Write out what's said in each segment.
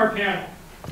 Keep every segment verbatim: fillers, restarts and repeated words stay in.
our panel.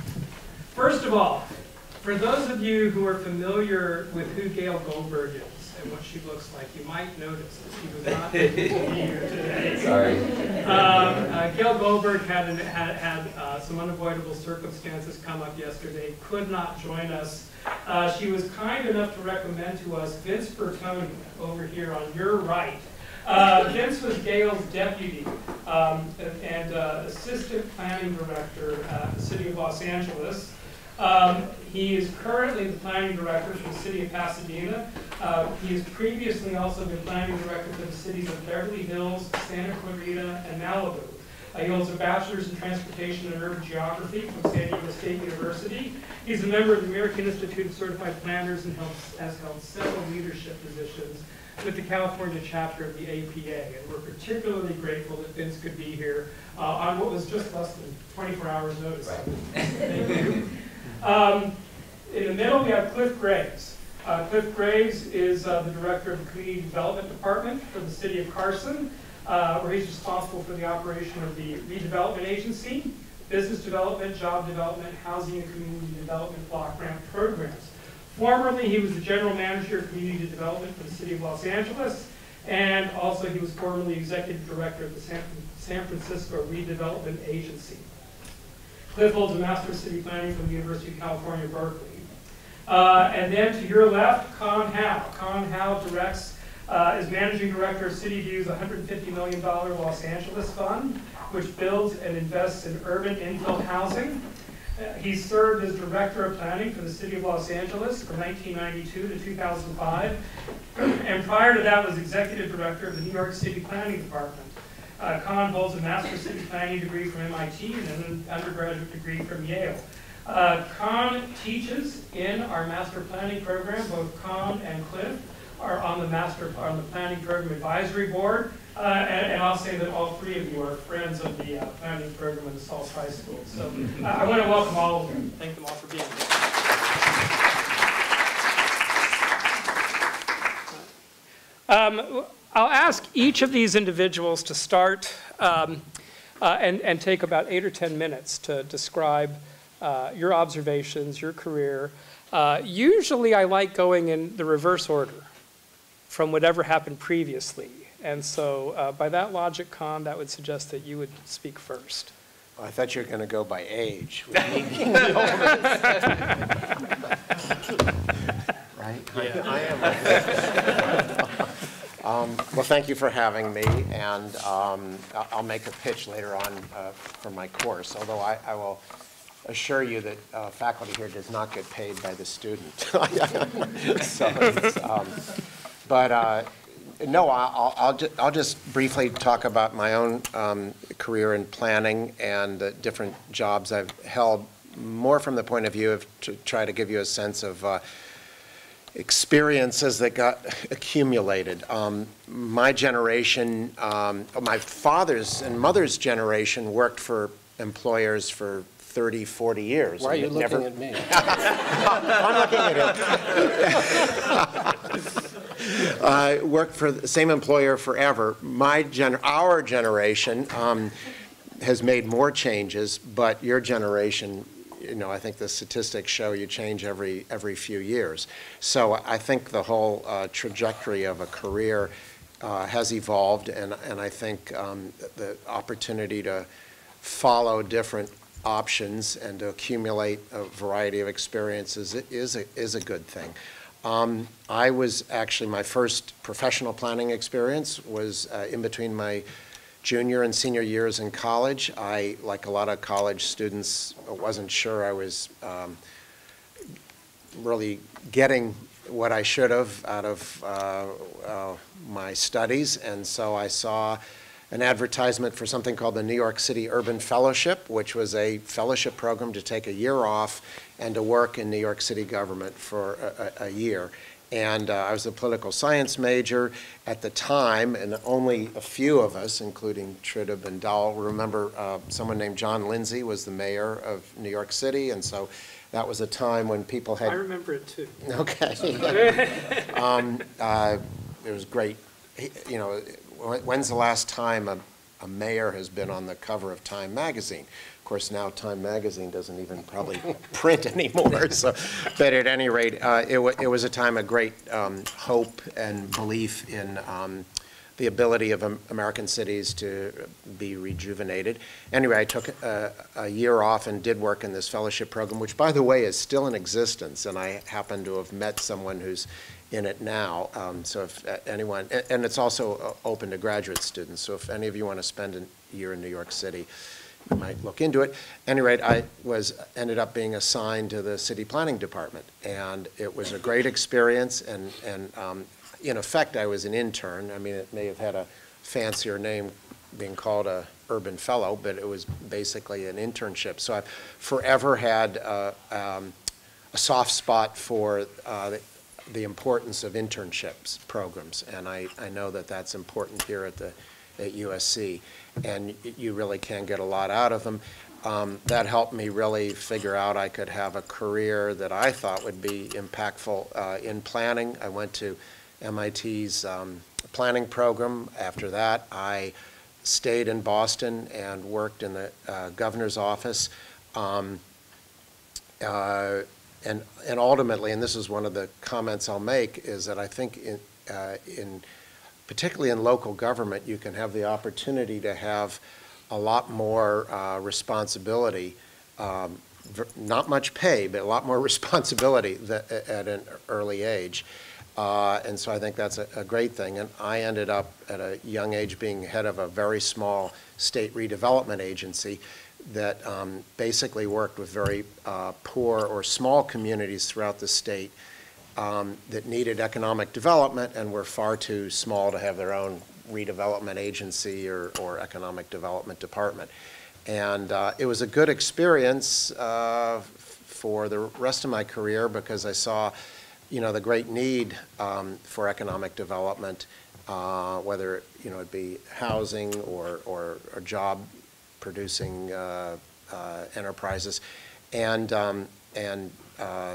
First of all, for those of you who are familiar with who Gail Goldberg is and what she looks like, you might notice that she was not here today. Sorry. Um, uh, Gail Goldberg had, an, had, had uh, some unavoidable circumstances come up yesterday, could not join us. Uh, she was kind enough to recommend to us Vince Bertoni over here on your right. Uh, Vince was Gail's deputy um, and uh, assistant planning director at the City of Los Angeles. Um, he is currently the planning director for the City of Pasadena. Uh, he has previously also been planning director for the cities of Beverly Hills, Santa Clarita, and Malibu. Uh, he holds a bachelor's in transportation and urban geography from San Diego State University. He's a member of the American Institute of Certified Planners and has held several leadership positions with the California chapter of the A P A. And we're particularly grateful that Vince could be here uh, on what was just less than twenty-four hours notice. Right. Thank you. Um, in the middle, we have Cliff Graves. Uh, Cliff Graves is uh, the director of the Community Development Department for the City of Carson, uh, where he's responsible for the operation of the Redevelopment Agency, business development, job development, housing, and community development block grant programs. Formerly, he was the general manager of community development for the City of Los Angeles, and also he was formerly executive director of the San, San Francisco Redevelopment Agency. Cliff holds a Master of City Planning from the University of California, Berkeley. Uh, and then to your left, Con Howe. Con Howe directs, uh, is managing director of CityView's one hundred fifty million dollar Los Angeles Fund, which builds and invests in urban infill housing. Uh, he served as director of planning for the City of Los Angeles from nineteen ninety-two to two thousand five. And prior to that was executive director of the New York City Planning Department. Uh, Con holds a Master of City Planning degree from M I T and an undergraduate degree from Yale. Uh, Con teaches in our Master Planning Program. Both Con and Cliff are on the Master on the Planning Program Advisory Board. Uh, and, and I'll say that all three of you are friends of the uh, planning program at the Salts High School. So uh, I want to welcome all of them. Thank them all for being here. Um, I'll ask each of these individuals to start um, uh, and, and take about eight or ten minutes to describe uh, your observations, your career. Uh, usually I like going in the reverse order from whatever happened previously. And so uh, by that logic, Con, that would suggest that you would speak first. Well, I thought you were going to go by age. Right? Yeah. I am. Um, well, thank you for having me, and um, I'll make a pitch later on uh, for my course, although I, I will assure you that uh, faculty here does not get paid by the student. so it's, um, but uh, no, I'll, I'll, ju I'll just briefly talk about my own um, career in planning and the different jobs I've held, more from the point of view of to try to give you a sense of uh, experiences that got accumulated. Um, my generation, um, my father's and mother's generation worked for employers for thirty, forty years. Why are you looking never... at me? I'm looking at him. I uh, worked for the same employer forever. My gen our generation um, has made more changes, but your generation, you know, I think the statistics show you change every every few years. So I think the whole uh, trajectory of a career uh, has evolved, and and I think um, the opportunity to follow different options and to accumulate a variety of experiences is a, is a good thing. Um, I was actually, my first professional planning experience was uh, in between my junior and senior years in college. I, like a lot of college students, wasn't sure I was um, really getting what I should have out of uh, uh, my studies, and so I saw an advertisement for something called the New York City Urban Fellowship, which was a fellowship program to take a year off and to work in New York City government for a, a, a year. And uh, I was a political science major at the time, and only a few of us, including Tridib and Dowell, remember uh, someone named John Lindsay was the mayor of New York City, and so that was a time when people had... I remember it too. Okay. um, uh, it was great. You know, when's the last time a, a mayor has been on the cover of Time magazine? Of course, now Time Magazine doesn't even probably print anymore. So, but at any rate, uh, it, w it was a time of great um, hope and belief in um, the ability of um, American cities to be rejuvenated. Anyway, I took a, a year off and did work in this fellowship program, which, by the way, is still in existence, and I happen to have met someone who's in it now. Um, so if uh, anyone, and, and it's also uh, open to graduate students, so if any of you want to spend a year in New York City, you might look into it. At any rate, I was, ended up being assigned to the city planning department, and it was a great experience, and, and um, in effect, I was an intern. I mean, it may have had a fancier name being called a urban fellow, but it was basically an internship. So I've forever had uh, um, a soft spot for uh, the, the importance of internships programs, and I, I know that that's important here at the at U S C, and you really can get a lot out of them. Um, that helped me really figure out I could have a career that I thought would be impactful uh, in planning. I went to M I T's um, planning program. After that, I stayed in Boston and worked in the uh, governor's office. Um, uh, and, and ultimately, and this is one of the comments I'll make, is that I think in, uh, in particularly in local government, you can have the opportunity to have a lot more uh, responsibility, um, not much pay, but a lot more responsibility that, at an early age. Uh, and so I think that's a, a great thing. And I ended up at a young age being head of a very small state redevelopment agency that um, basically worked with very uh, poor or small communities throughout the state um, that needed economic development and were far too small to have their own redevelopment agency or, or economic development department. And uh, it was a good experience uh, for the rest of my career because I saw, you know, the great need um, for economic development, uh, whether, you know, it be housing or, or, or job producing uh, uh, enterprises, and, um, and uh,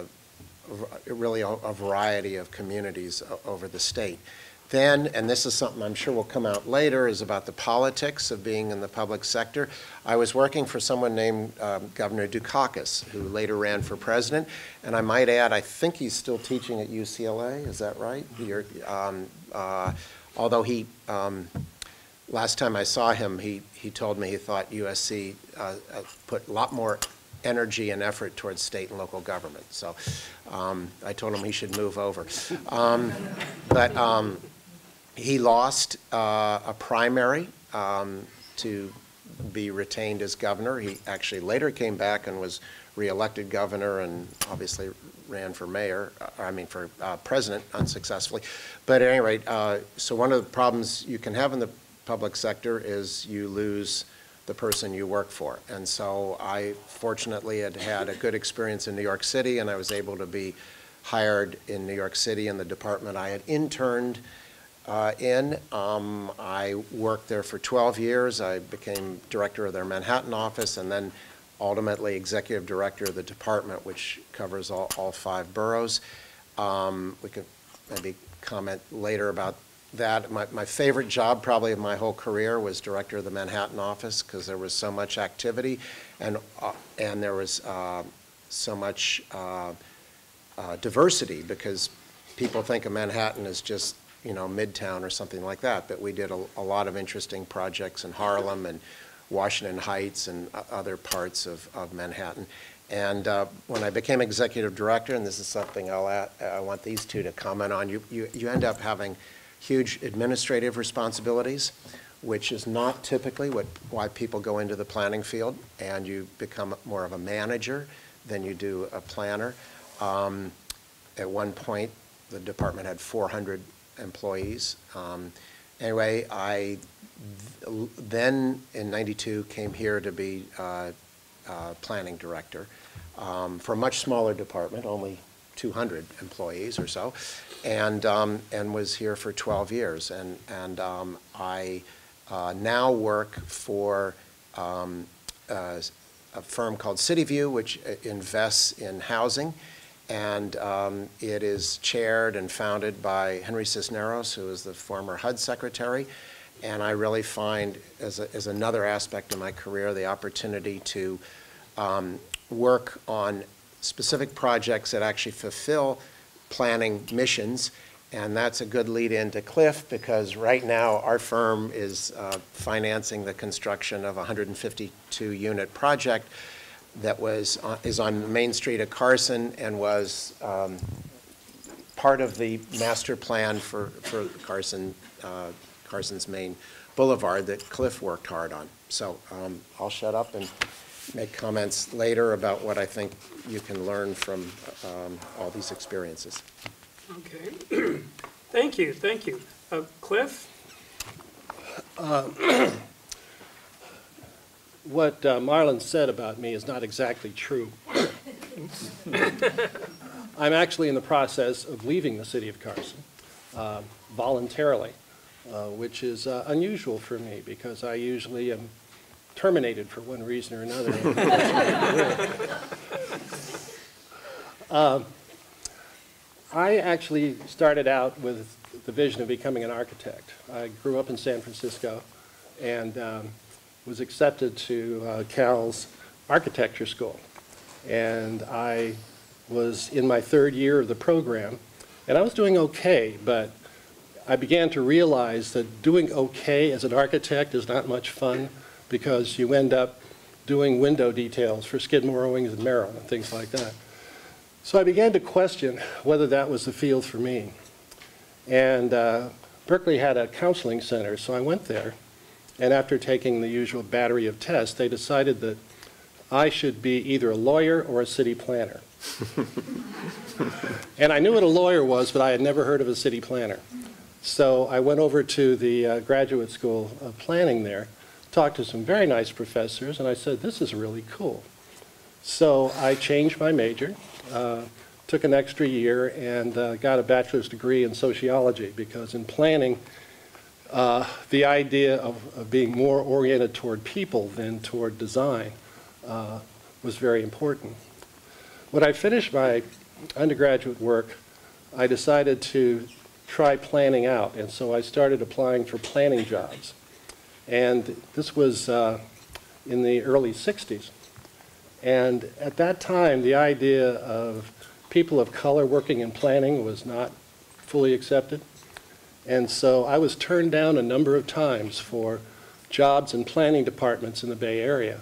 really a, a variety of communities over the state. Then, and this is something I'm sure will come out later, is about the politics of being in the public sector. I was working for someone named um, Governor Dukakis, who later ran for president. And I might add, I think he's still teaching at U C L A, is that right? You're, um, uh, although he, um, last time I saw him, he, he told me he thought U S C uh, put a lot more energy and effort towards state and local government. So um, I told him he should move over. Um, but um, he lost uh, a primary um, to be retained as governor. He actually later came back and was reelected governor and obviously ran for mayor, uh, I mean for uh, president unsuccessfully. But at any rate, uh, so one of the problems you can have in the public sector is you lose the person you work for. And so I fortunately had had a good experience in New York City, and I was able to be hired in New York City in the department I had interned uh, in. Um, I worked there for twelve years. I became director of their Manhattan office, and then ultimately executive director of the department, which covers all, all five boroughs. Um, we could maybe comment later about that. My, my favorite job probably of my whole career was director of the Manhattan office because there was so much activity and, uh, and there was uh, so much uh, uh, diversity, because people think of Manhattan as just, you know, Midtown or something like that, but we did a, a lot of interesting projects in Harlem and Washington Heights and uh, other parts of, of Manhattan. And uh, when I became executive director, and this is something I'll add, I want these two to comment on, you, you, you end up having huge administrative responsibilities, which is not typically what, why people go into the planning field, and you become more of a manager than you do a planner. Um, at one point, the department had four hundred employees. Um, anyway, I th then in ninety-two came here to be uh, uh, planning director um, for a much smaller department, only two hundred employees or so, and um, and was here for twelve years. And and um, I uh, now work for um, uh, a firm called CityView, which invests in housing, and um, it is chaired and founded by Henry Cisneros, who is the former H U D secretary, And I really find, as, a, as another aspect of my career, the opportunity to um, work on specific projects that actually fulfill planning missions. And that's a good lead in to Cliff, because right now our firm is uh, financing the construction of a one hundred fifty-two unit project that was uh, is on Main Street of Carson and was um, part of the master plan for, for Carson, uh, Carson's main boulevard that Cliff worked hard on. So um, I'll shut up and make comments later about what I think you can learn from um, all these experiences. Okay. Thank you, thank you. Uh, Cliff? Uh, what uh, Marlon said about me is not exactly true. I'm actually in the process of leaving the city of Carson uh, voluntarily, uh, which is uh, unusual for me because I usually am terminated for one reason or another. uh, I actually started out with the vision of becoming an architect. I grew up in San Francisco and um, was accepted to uh, Cal's architecture school. And I was in my third year of the program, and I was doing okay, but I began to realize that doing okay as an architect is not much fun because you end up doing window details for Skidmore, Owings and Merrill and things like that. So I began to question whether that was the field for me. And uh, Berkeley had a counseling center, so I went there. And after taking the usual battery of tests, they decided that I should be either a lawyer or a city planner. And I knew what a lawyer was, but I had never heard of a city planner. So I went over to the uh, graduate school of planning there, talked to some very nice professors, and I said, this is really cool. So I changed my major. Uh, took an extra year and uh, got a bachelor's degree in sociology because in planning, uh, the idea of, of being more oriented toward people than toward design uh, was very important. When I finished my undergraduate work, I decided to try planning out, and so I started applying for planning jobs. And this was uh, in the early sixties. And at that time, the idea of people of color working in planning was not fully accepted. And so I was turned down a number of times for jobs in planning departments in the Bay Area.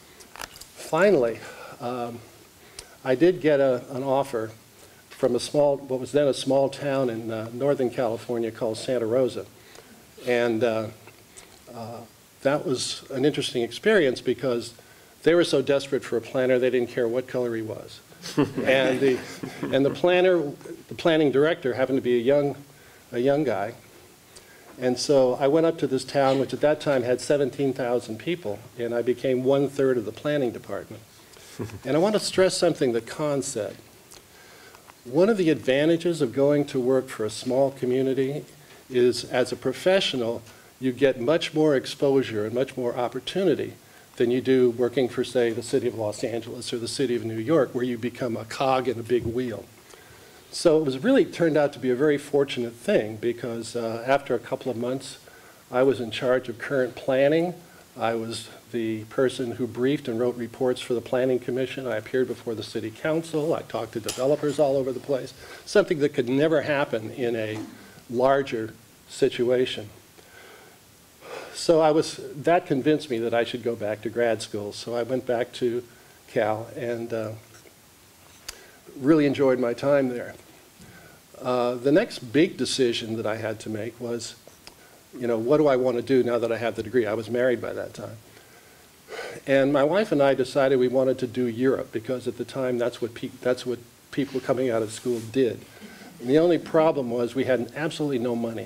Finally, um, I did get a, an offer from a small, what was then a small town in uh, Northern California called Santa Rosa. And uh, uh, that was an interesting experience because they were so desperate for a planner, they didn't care what color he was. and the and the planner, the planning director happened to be a young, a young guy. And so I went up to this town, which at that time had seventeen thousand people, and I became one third of the planning department. And I want to stress something that Con said. One of the advantages of going to work for a small community is, as a professional, you get much more exposure and much more opportunity than you do working for, say, the city of Los Angeles or the city of New York, where you become a cog in a big wheel. So it was really turned out to be a very fortunate thing because uh, after a couple of months, I was in charge of current planning. I was the person who briefed and wrote reports for the Planning Commission. I appeared before the City Council. I talked to developers all over the place, something that could never happen in a larger situation. So I was, that convinced me that I should go back to grad school. So I went back to Cal and uh, really enjoyed my time there. Uh, the next big decision that I had to make was, you know, what do I want to do now that I have the degree? I was married by that time. And my wife and I decided we wanted to do Europe because at the time that's what, pe that's what people coming out of school did. And the only problem was we had absolutely no money.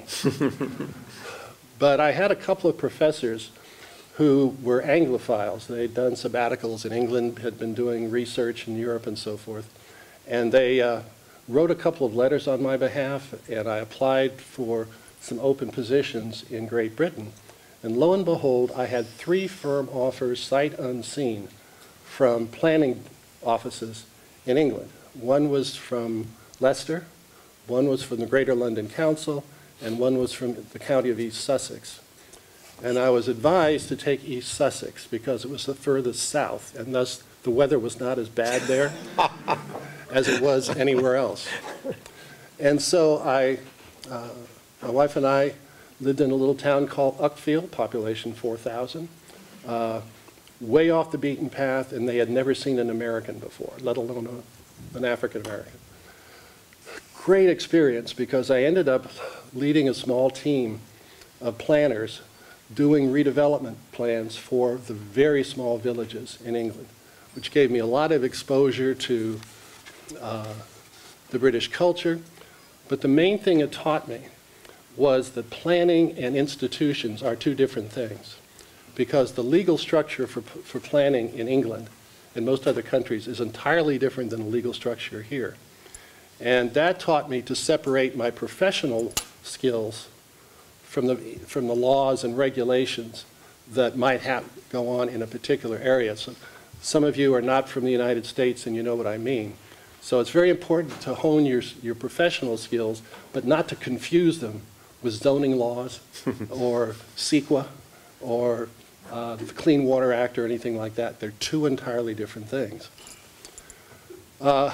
But I had a couple of professors who were Anglophiles. They'd done sabbaticals in England, had been doing research in Europe and so forth. And they uh, wrote a couple of letters on my behalf, and I applied for some open positions in Great Britain. And lo and behold, I had three firm offers, sight unseen, from planning offices in England. One was from Leicester, one was from the Greater London Council, and one was from the county of East Sussex. And I was advised to take East Sussex because it was the furthest south, and thus the weather was not as bad there as it was anywhere else. And so I, uh, my wife and I lived in a little town called Uckfield, population four thousand, uh, way off the beaten path, and they had never seen an American before, let alone a, an African American. Great experience because I ended up leading a small team of planners doing redevelopment plans for the very small villages in England, which gave me a lot of exposure to uh, the British culture. But the main thing it taught me was that planning and institutions are two different things, because the legal structure for, for planning in England and most other countries is entirely different than the legal structure here. And that taught me to separate my professional skills from the, from the laws and regulations that might have go on in a particular area. So some of you are not from the United States and you know what I mean. So it's very important to hone your, your professional skills, but not to confuse them with zoning laws or CEQA or uh, the Clean Water Act or anything like that. They're two entirely different things. Uh,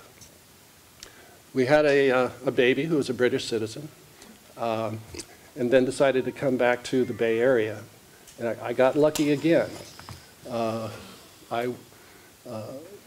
we had a, uh, a baby who was a British citizen. Um, and then decided to come back to the Bay Area. And I, I got lucky again. Uh, I uh,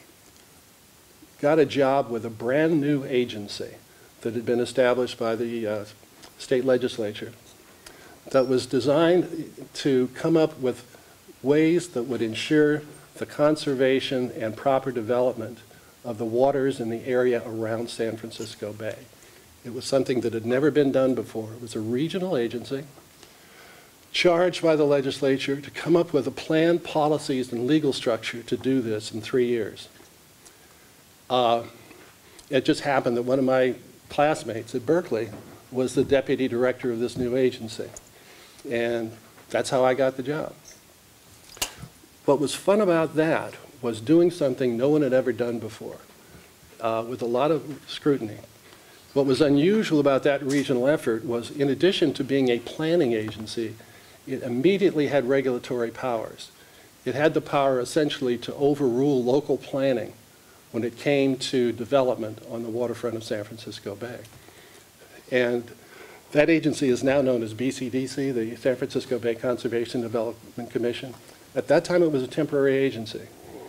got a job with a brand new agency that had been established by the uh, state legislature that was designed to come up with ways that would ensure the conservation and proper development of the waters in the area around San Francisco Bay. It was something that had never been done before. It was a regional agency charged by the legislature to come up with a plan, policies, and legal structure to do this in three years. Uh, it just happened that one of my classmates at Berkeley was the deputy director of this new agency. And that's how I got the job. What was fun about that was doing something no one had ever done before, uh, with a lot of scrutiny. What was unusual about that regional effort was, in addition to being a planning agency, it immediately had regulatory powers. It had the power essentially to overrule local planning when it came to development on the waterfront of San Francisco Bay. And that agency is now known as B C D C, the San Francisco Bay Conservation Development Commission. At that time, it was a temporary agency.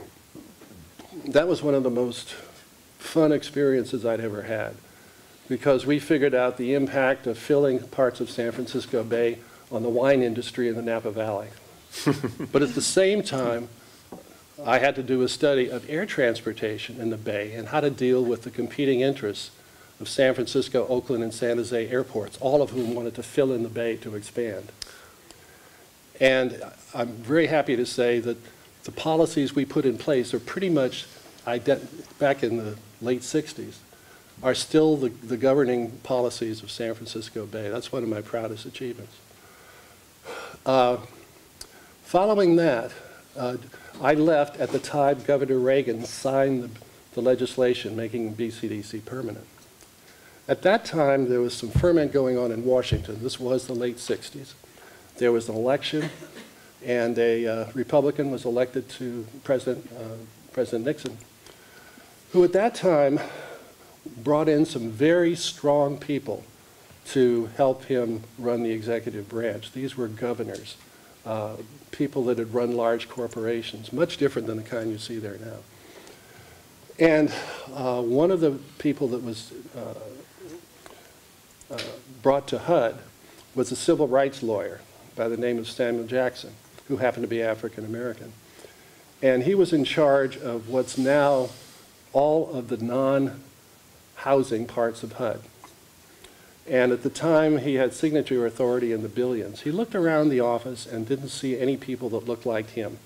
That was one of the most fun experiences I'd ever had, because we figured out the impact of filling parts of San Francisco Bay on the wine industry in the Napa Valley. But at the same time, I had to do a study of air transportation in the Bay and how to deal with the competing interests of San Francisco, Oakland, and San Jose airports, all of whom wanted to fill in the Bay to expand. And I'm very happy to say that the policies we put in place are pretty much, back in the late sixties, are still the, the governing policies of San Francisco Bay. That's one of my proudest achievements. Uh, following that, uh, I left at the time Governor Reagan signed the, the legislation making B C D C permanent. At that time, there was some ferment going on in Washington. This was the late sixties. There was an election, and a uh, Republican was elected to President, uh, President Nixon, who at that time brought in some very strong people to help him run the executive branch. These were governors, uh, people that had run large corporations, much different than the kind you see there now. And uh, one of the people that was uh, uh, brought to H U D was a civil rights lawyer by the name of Samuel Jackson, who happened to be African American. And he was in charge of what's now all of the non-housing parts of H U D. And at the time, he had signature authority in the billions. He looked around the office and didn't see any people that looked like him.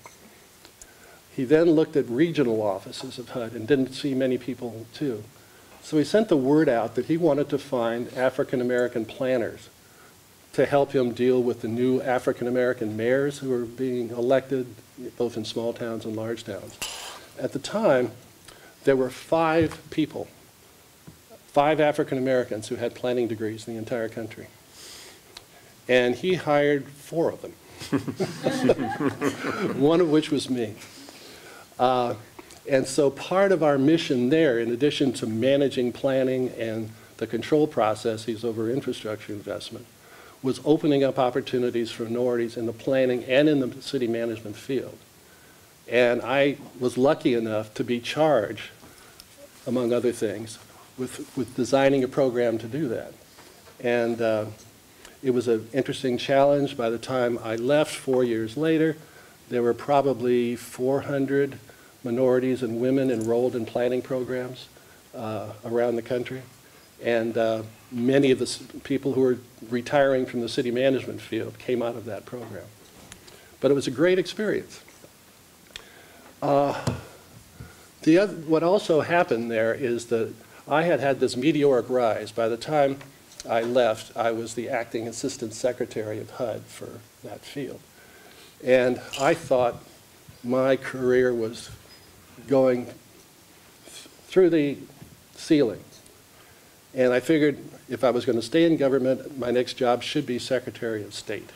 He then looked at regional offices of H U D and didn't see many people too. So he sent the word out that he wanted to find African American planners to help him deal with the new African American mayors who were being elected both in small towns and large towns. At the time, there were five people, five African Americans who had planning degrees in the entire country. And he hired four of them. one of which was me. Uh, and so part of our mission there, in addition to managing planning and the control processes over infrastructure investment, was opening up opportunities for minorities in the planning and in the city management field. And I was lucky enough to be charged, among other things, with, with designing a program to do that. And uh, it was an interesting challenge. By the time I left four years later, there were probably four hundred minorities and women enrolled in planning programs uh, around the country. And uh, many of the people who were retiring from the city management field came out of that program. But it was a great experience. Uh, the other, what also happened there is that I had had this meteoric rise. By the time I left, I was the acting assistant secretary of H U D for that field. And I thought my career was going th through the ceiling. And I figured if I was going to stay in government, my next job should be Secretary of State.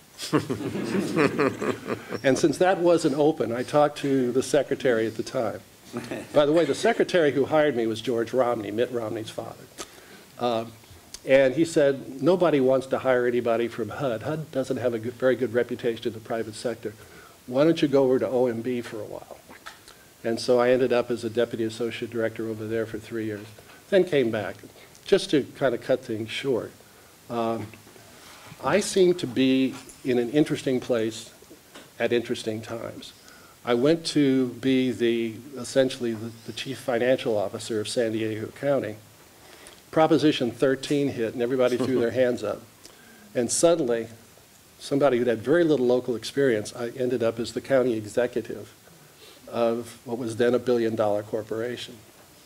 And since that wasn't open, I talked to the secretary at the time. By the way, the secretary who hired me was George Romney, Mitt Romney's father. Uh, and he said, nobody wants to hire anybody from H U D. H U D doesn't have a good, very good reputation in the private sector. Why don't you go over to O M B for a while? And so I ended up as a deputy associate director over there for three years, then came back. Just to kind of cut things short, um, I seem to be in an interesting place at interesting times. I went to be the, essentially the, the chief financial officer of San Diego County. Proposition thirteen hit and everybody threw their hands up. And suddenly, somebody who had very little local experience, I ended up as the county executive of what was then a billion dollar corporation.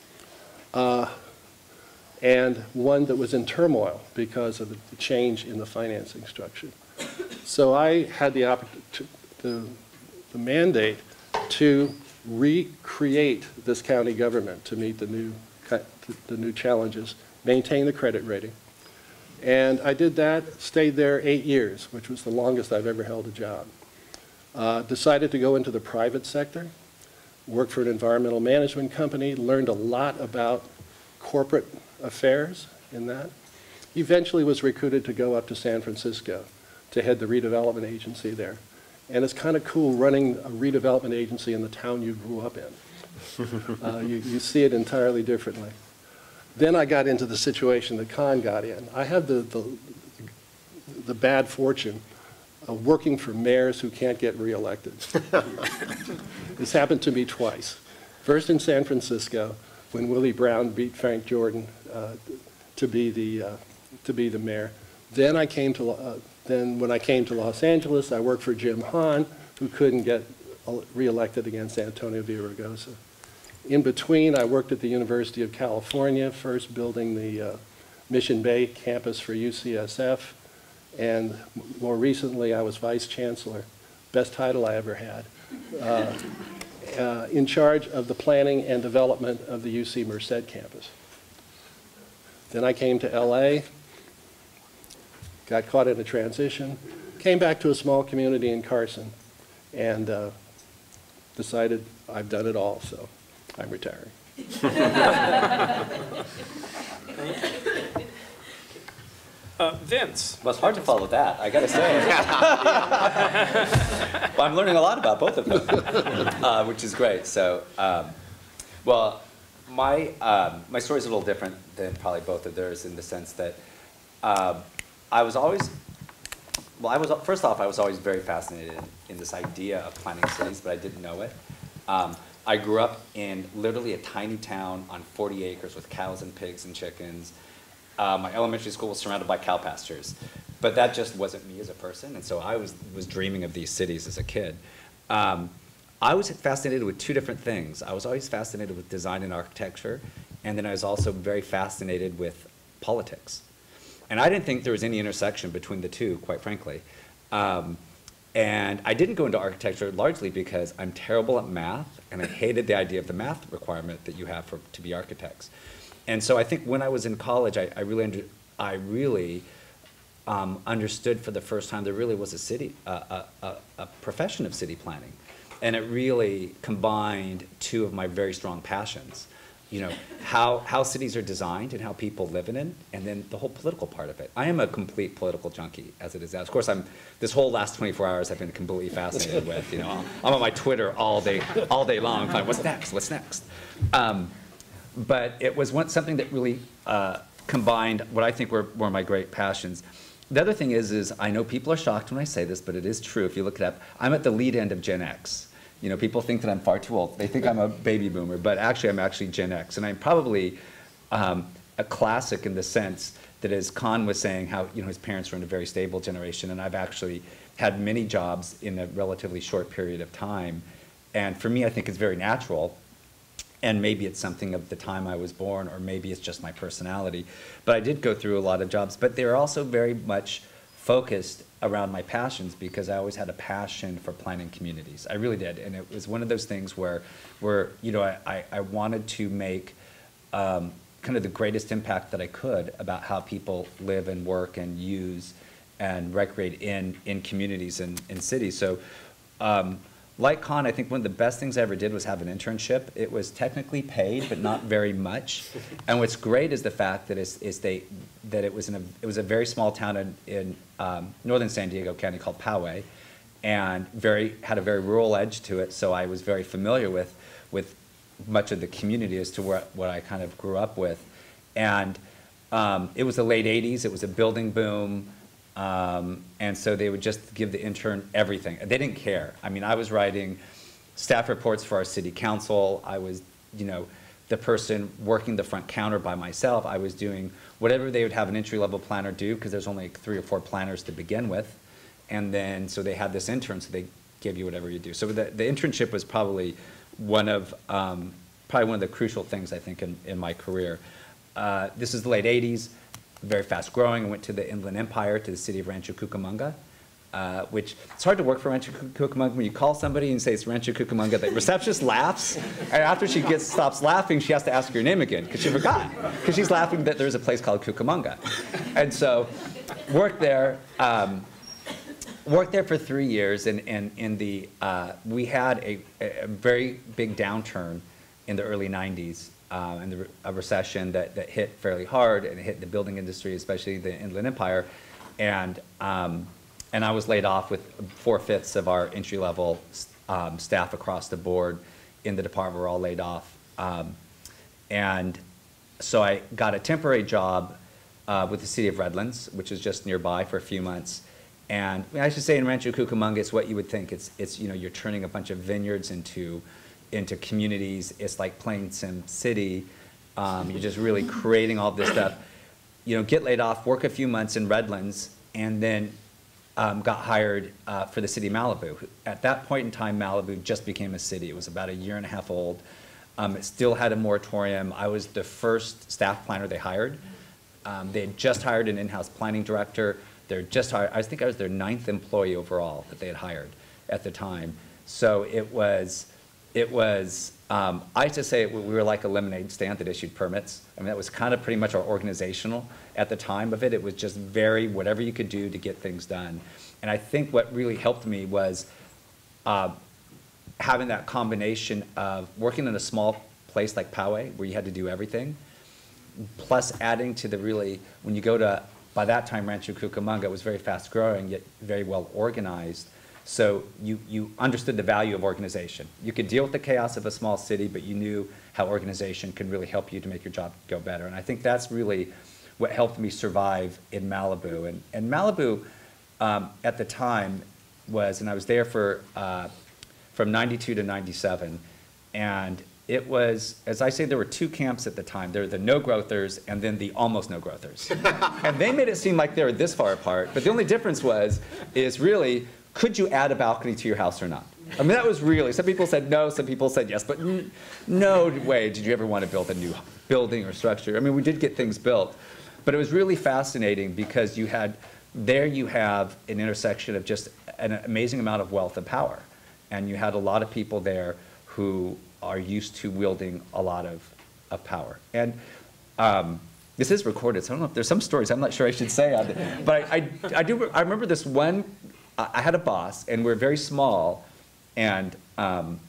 Uh, and one that was in turmoil because of the change in the financing structure. So I had the, the, the mandate to recreate this county government to meet the new, the new challenges, maintain the credit rating. And I did that, stayed there eight years, which was the longest I've ever held a job. Uh, decided to go into the private sector, worked for an environmental management company, learned a lot about corporate affairs in that. Eventually was recruited to go up to San Francisco to head the redevelopment agency there. And it's kind of cool running a redevelopment agency in the town you grew up in. uh, you, you see it entirely differently. Then I got into the situation that Con got in. I had the, the, the bad fortune of working for mayors who can't get reelected. This happened to me twice. First in San Francisco, when Willie Brown beat Frank Jordan uh, to be the uh, to be the mayor. Then I came to uh, then when I came to Los Angeles, I worked for Jim Hahn, who couldn't get reelected against Antonio Villaraigosa. In between, I worked at the University of California, first building the uh, Mission Bay campus for U C S F, and more recently, I was vice chancellor, best title I ever had. Uh, Uh, in charge of the planning and development of the U C Merced campus. Then I came to L A, got caught in a transition, came back to a small community in Carson, and uh, decided I've done it all, so I'm retiring. Uh, Vince. Well, it's hard to follow that, I gotta say. Well, I'm learning a lot about both of them, uh, which is great. So, um, well, my, um, my story is a little different than probably both of theirs in the sense that um, I was always, well, I was, first off, I was always very fascinated in, in this idea of planning cities, but I didn't know it. Um, I grew up in literally a tiny town on forty acres with cows and pigs and chickens. Uh, my elementary school was surrounded by cow pastures, but that just wasn't me as a person, and so I was, was dreaming of these cities as a kid. Um, I was fascinated with two different things. I was always fascinated with design and architecture, and then I was also very fascinated with politics. And I didn't think there was any intersection between the two, quite frankly. Um, and I didn't go into architecture largely because I'm terrible at math, and I hated the idea of the math requirement that you have for, to be architects. And so I think when I was in college, I, I really, I really um, understood for the first time there really was a city, a, a, a, a profession of city planning. And it really combined two of my very strong passions. You know, how, how cities are designed and how people live in it, and then the whole political part of it. I am a complete political junkie, as it is. Of course, I'm, this whole last twenty-four hours I've been completely fascinated with, you know. I'm on my Twitter all day, all day long, like, what's next, what's next? Um, but it was one, something that really uh, combined what I think were, were my great passions. The other thing is, is I know people are shocked when I say this, but it is true. If you look it up, I'm at the lead end of Gen X. You know, people think that I'm far too old. They think I'm a baby boomer, but actually I'm actually Gen X. And I'm probably um, a classic in the sense that, as Con was saying, how, you know, his parents were in a very stable generation, and I've actually had many jobs in a relatively short period of time. And for me, I think it's very natural. And maybe it's something of the time I was born, or maybe it's just my personality. But I did go through a lot of jobs, but they were also very much focused around my passions, because I always had a passion for planning communities. I really did. And it was one of those things where, where you know, I, I wanted to make um, kind of the greatest impact that I could about how people live and work and use and recreate in, in communities and in cities. So um, like Con, I think one of the best things I ever did was have an internship. It was technically paid, but not very much. And what's great is the fact that it's, it's they, that it was in a it was a very small town in, in um, northern San Diego County called Howe, and very had a very rural edge to it. So I was very familiar with with much of the community as to what what I kind of grew up with, and um, it was the late eighties. It was a building boom. Um, and so they would just give the intern everything. They didn't care. I mean, I was writing staff reports for our city council. I was, you know, the person working the front counter by myself. I was doing whatever they would have an entry-level planner do, because there's only three or four planners to begin with. And then, so they had this intern, so they give you whatever you do. So the, the internship was probably one of, um, probably one of the crucial things, I think, in, in my career. Uh, this is the late eighties. Very fast growing. I went to the Inland Empire, to the city of Rancho Cucamonga, uh, which it's hard to work for Rancho Cucamonga when you call somebody and say it's Rancho Cucamonga. The receptionist laughs, and after she gets stops laughing, she has to ask your name again because she forgot, because she's laughing that there's a place called Cucamonga. And so, worked there. Um, worked there for three years, and, and in the uh, we had a, a very big downturn in the early nineties. Uh, and the, a recession that, that hit fairly hard, and it hit the building industry, especially the Inland Empire. And, um, and I was laid off with four-fifths of our entry-level um, staff across the board in the department were all laid off. Um, and so I got a temporary job uh, with the city of Redlands, which is just nearby, for a few months. And I, mean, I should say in Rancho Cucamonga, it's what you would think. It's, it's, you know, you're turning a bunch of vineyards into into communities. It's like playing Sim City. Um, you're just really creating all this stuff. You know, get laid off, work a few months in Redlands, and then um, got hired uh, for the city of Malibu. At that point in time, Malibu just became a city. It was about a year and a half old. Um, it still had a moratorium. I was the first staff planner they hired. Um, they had just hired an in-house planning director. They're just hired, I think I was their ninth employee overall that they had hired at the time. So it was, It was, um, I used to say we were like a lemonade stand that issued permits. I mean, that was kind of pretty much our organizational at the time of it. It was just very whatever you could do to get things done. And I think what really helped me was uh, having that combination of working in a small place like Poway, where you had to do everything, plus adding to the really, when you go to, by that time, Rancho Cucamonga, it was very fast growing, yet very well organized. So you, you understood the value of organization. You could deal with the chaos of a small city, but you knew how organization can really help you to make your job go better. And I think that's really what helped me survive in Malibu. And, and Malibu, um, at the time, was, and I was there for, uh, from ninety-two to ninety-seven, and it was, as I say, there were two camps at the time. There were the no-growthers and then the almost no-growthers. And they made it seem like they were this far apart, but the only difference was, is really, could you add a balcony to your house or not? I mean, that was really, some people said no, some people said yes, but n no way did you ever want to build a new building or structure. I mean, we did get things built, but it was really fascinating because you had, there you have an intersection of just an amazing amount of wealth and power. And you had a lot of people there who are used to wielding a lot of, of power. And um, this is recorded, so I don't know if there's some stories I'm not sure I should say on it. But I, I, I do, I remember this one, I I had a boss, and we're very small, and, um,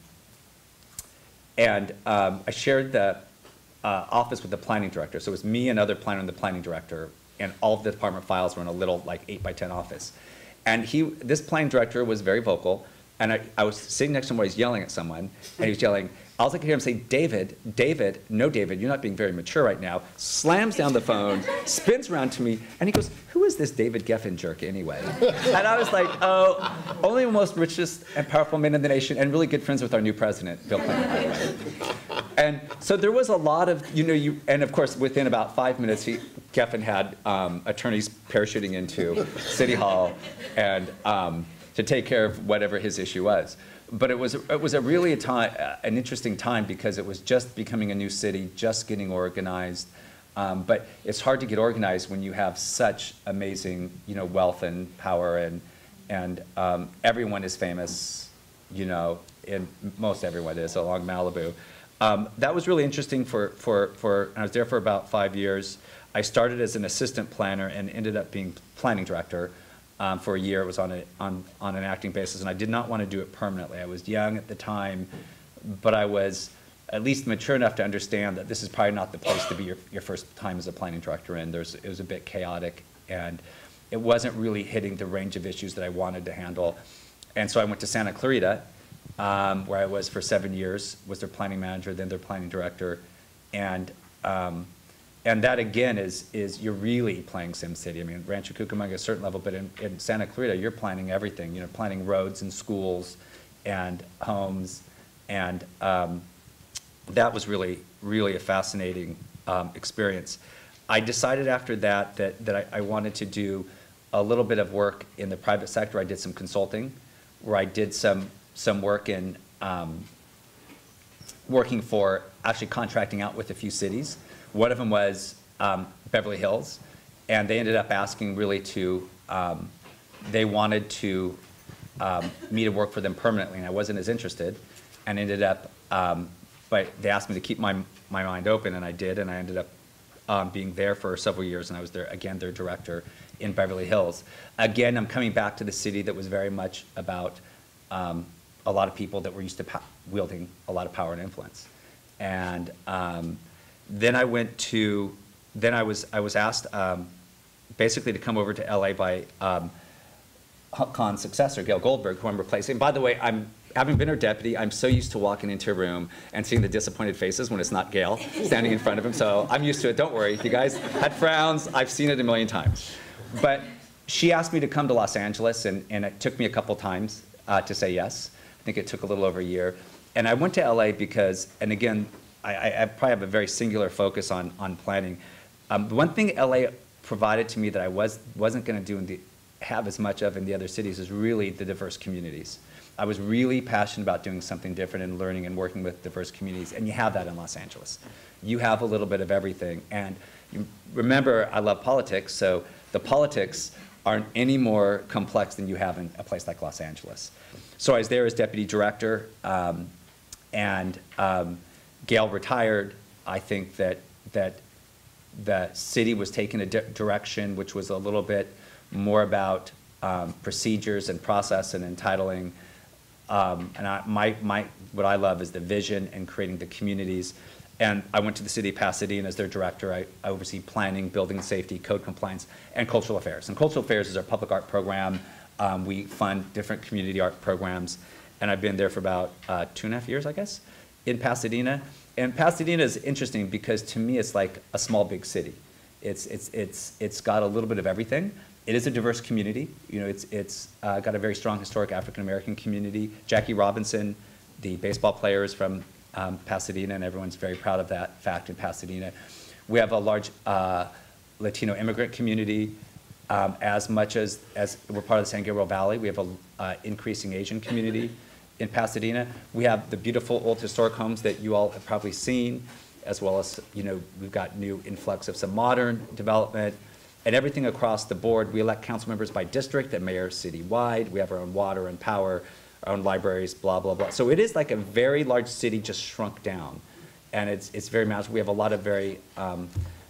and um, I shared the uh, office with the planning director. So it was me, another planner, and the planning director, and all of the department files were in a little, like, eight by ten office. And he, this planning director was very vocal, and I, I was sitting next to him while he was yelling at someone, and he was yelling, all I could hear him say, David, David, no, David, you're not being very mature right now, slams down the phone, spins around to me, and he goes, who is this David Geffen jerk anyway? And I was like, oh, only the most richest and powerful man in the nation, and really good friends with our new president, Bill Clinton, by the way. And so there was a lot of, you know, you, and of course, within about five minutes, he, Geffen had um, attorneys parachuting into City Hall and um, to take care of whatever his issue was. But it was, it was a really a time, uh, an interesting time because it was just becoming a new city, just getting organized. Um, but it's hard to get organized when you have such amazing, you know, wealth and power, and and um, everyone is famous, you know, and most everyone is along Malibu. Um, that was really interesting for for for. I was there for about five years. I started as an assistant planner and ended up being planning director. Um, for a year. It was on, a, on, on an acting basis, and I did not want to do it permanently. I was young at the time, but I was at least mature enough to understand that this is probably not the place to be your, your first time as a planning director in. There's, it was a bit chaotic, and it wasn't really hitting the range of issues that I wanted to handle. And so I went to Santa Clarita, um, where I was for seven years, was their planning manager, then their planning director, and um, And that, again, is, is you're really playing SimCity. I mean, Rancho Cucamonga, a certain level, but in, in Santa Clarita, you're planning everything. You know, planning roads and schools and homes. And um, that was really, really a fascinating um, experience. I decided after that that, that I, I wanted to do a little bit of work in the private sector. I did some consulting, where I did some, some work in um, working for actually contracting out with a few cities. One of them was um, Beverly Hills, and they ended up asking really to, um, they wanted to um, me to work for them permanently, and I wasn't as interested, and ended up, um, but they asked me to keep my, my mind open, and I did, and I ended up um, being there for several years, and I was there, again, their director in Beverly Hills. Again, I'm coming back to the city that was very much about um, a lot of people that were used to wielding a lot of power and influence. And um, Then I went to, then I was, I was asked um, basically to come over to L A by um, Huck Kahn's successor, Gail Goldberg, who I'm replacing. By the way, I'm, having been her deputy, I'm so used to walking into a room and seeing the disappointed faces when it's not Gail standing in front of him. So I'm used to it, don't worry. If you guys had frowns, I've seen it a million times. But she asked me to come to Los Angeles, and, and it took me a couple times uh, to say yes. I think it took a little over a year. And I went to L A because, and again, I, I probably have a very singular focus on, on planning. Um, the one thing L A provided to me that I was, wasn't going to do and the, have as much of in the other cities is really the diverse communities. I was really passionate about doing something different and learning and working with diverse communities, and you have that in Los Angeles. You have a little bit of everything. And you remember, I love politics, so the politics aren't any more complex than you have in a place like Los Angeles. So I was there as deputy director, um, and um, Gail retired. I think that that the city was taking a di direction which was a little bit more about um, procedures and process and entitling. Um, and I, my, my, what I love is the vision and creating the communities. And I went to the city of Pasadena as their director. I, I oversee planning, building safety, code compliance, and cultural affairs. And cultural affairs is our public art program. Um, we fund different community art programs. And I've been there for about uh, two and a half years, I guess, in Pasadena. And Pasadena is interesting because to me it's like a small big city. It's, it's, it's, it's got a little bit of everything. It is a diverse community. You know, it's, it's uh, got a very strong historic African-American community. Jackie Robinson, the baseball player, is from um, Pasadena, and everyone's very proud of that fact in Pasadena. We have a large uh, Latino immigrant community. Um, as much as, as we're part of the San Gabriel Valley, we have an uh, increasing Asian community in Pasadena. We have the beautiful old historic homes that you all have probably seen, as well as, you know, we've got new influx of some modern development, and everything across the board. We elect council members by district and mayor citywide. We have our own water and power, our own libraries, blah, blah, blah. So it is like a very large city just shrunk down. And it's, it's very magical. We have a lot of very um,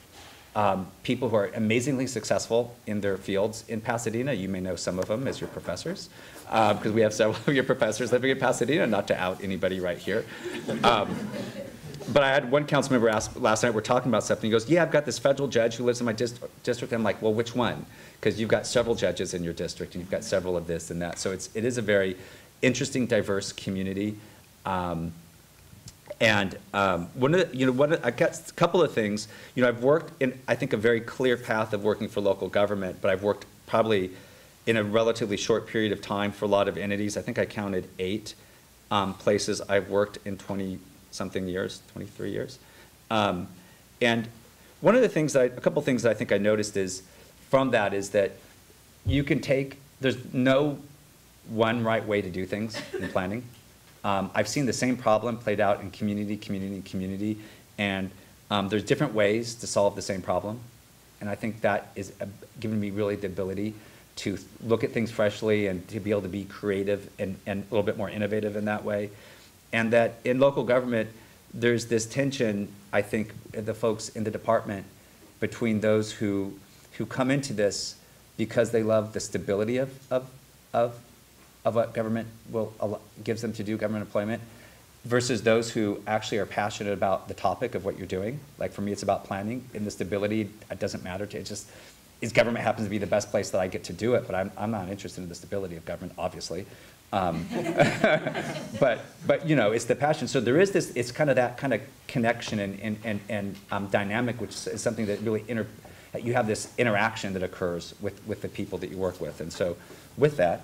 um, people who are amazingly successful in their fields in Pasadena. You may know some of them as your professors, because um, we have several of your professors living in Pasadena, not to out anybody right here. Um, but I had one council member ask last night, we're talking about something, he goes, yeah, I've got this federal judge who lives in my dist district. I'm like, well, which one? Because you've got several judges in your district, and you've got several of this and that. So it's, it is a very interesting, diverse community. Um, And um, one of the, you know, one of, I got a couple of things. You know, I've worked in, I think, a very clear path of working for local government, but I've worked probably in a relatively short period of time for a lot of entities. I think I counted eight um, places I've worked in twenty-something years, twenty-three years. Um, and one of the things that I, a couple of things that I think I noticed is, from that is that you can take, there's no one right way to do things in planning. Um, I've seen the same problem played out in community, community, community, and um, there's different ways to solve the same problem. And I think that is uh, given me really the ability to look at things freshly and to be able to be creative and, and a little bit more innovative in that way. And that in local government, there's this tension, I think, the folks in the department between those who, who come into this because they love the stability of, of, of of what government will gives them to do, government employment, versus those who actually are passionate about the topic of what you're doing. Like for me, it's about planning, and the stability, it doesn't matter to, it just, is government happens to be the best place that I get to do it, but I'm, I'm not interested in the stability of government, obviously. Um, but, but, you know, it's the passion. So there is this, it's kind of that kind of connection and, and, and, and um, dynamic, which is something that really, inter, you have this interaction that occurs with, with the people that you work with. And so with that,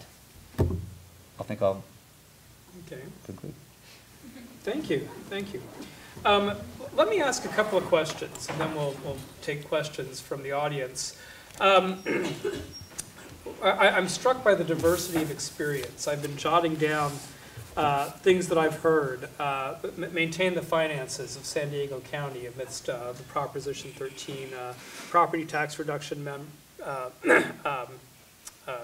I think I'll okay. conclude. Thank you, thank you. Um, let me ask a couple of questions, and then we'll, we'll take questions from the audience. Um, I, I'm struck by the diversity of experience. I've been jotting down uh, things that I've heard. Uh, maintain the finances of San Diego County amidst uh, the Proposition thirteen uh, property tax reduction mem uh, um, uh,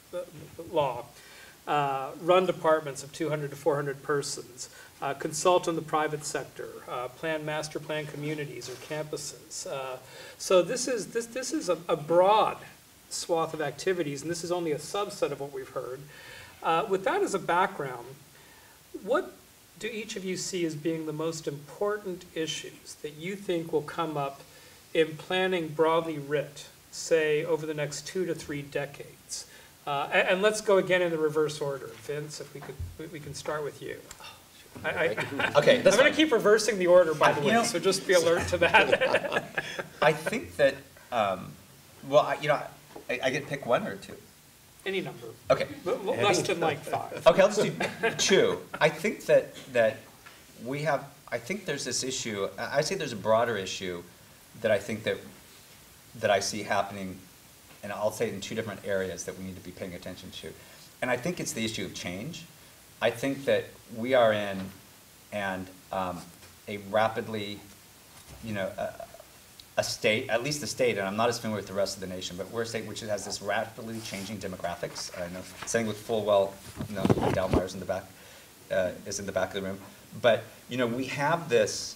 law. Uh, run departments of two hundred to four hundred persons, uh, consult in the private sector, uh, plan master plan communities or campuses. Uh, so this is, this, this is a, a broad swath of activities, and this is only a subset of what we've heard. Uh, with that as a background, what do each of you see as being the most important issues that you think will come up in planning broadly writ, say over the next two to three decades? Uh, and, and let's go again in the reverse order. Vince, if we could, we, we can start with you. I, I, okay, I'm going to keep reversing the order, by the way, know, so just be alert to that. I think that, um, well, I, you know, I, I get to pick one or two. Any number. Okay. L less than like five. Okay, let's do two. I think that that we have. I think there's this issue. I say there's a broader issue that I think that that I see happening. And I'll say in two different areas that we need to be paying attention to. And I think it's the issue of change. I think that we are in and um, a rapidly, you know, a, a state, at least the state, and I'm not as familiar with the rest of the nation, but we're a state which has this rapidly changing demographics. I know, saying with full well, you know, Dalmeyer's in the back, uh, is in the back of the room. But, you know, we have this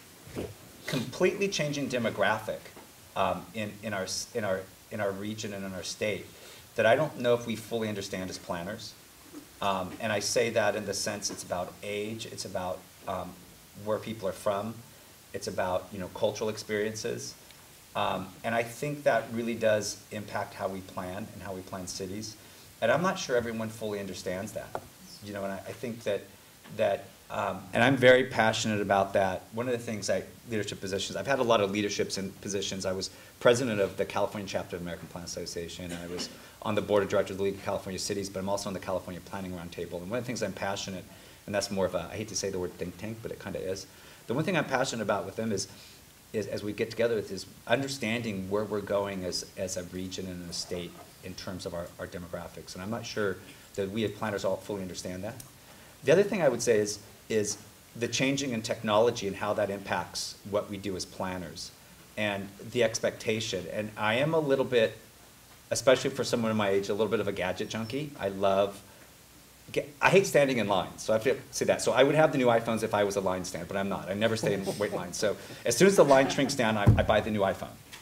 completely changing demographic um, in, in our, in our, in our region and in our state that I don't know if we fully understand as planners. Um, and I say that in the sense it's about age, it's about um, where people are from, it's about, you know, cultural experiences. Um, and I think that really does impact how we plan and how we plan cities. And I'm not sure everyone fully understands that. You know, and I, I think that, that um, and I'm very passionate about that. One of the things I, leadership positions, I've had a lot of leaderships and positions. I was president of the California chapter of the American Plan Association, and I was on the board of directors of the League of California Cities, but I'm also on the California Planning Roundtable. And one of the things I'm passionate, and that's more of a, I hate to say the word think tank, but it kind of is. The one thing I'm passionate about with them is, is as we get together, is understanding where we're going as, as a region and a state in terms of our, our demographics. And I'm not sure that we as planners all fully understand that. The other thing I would say is, is the changing in technology and how that impacts what we do as planners and the expectation. And I am a little bit, especially for someone in my age, a little bit of a gadget junkie. I love, I hate standing in lines, so I have to say that. So I would have the new iPhones if I was a line stand, but I'm not. I never stay in wait lines. So as soon as the line shrinks down, I, I buy the new iPhone.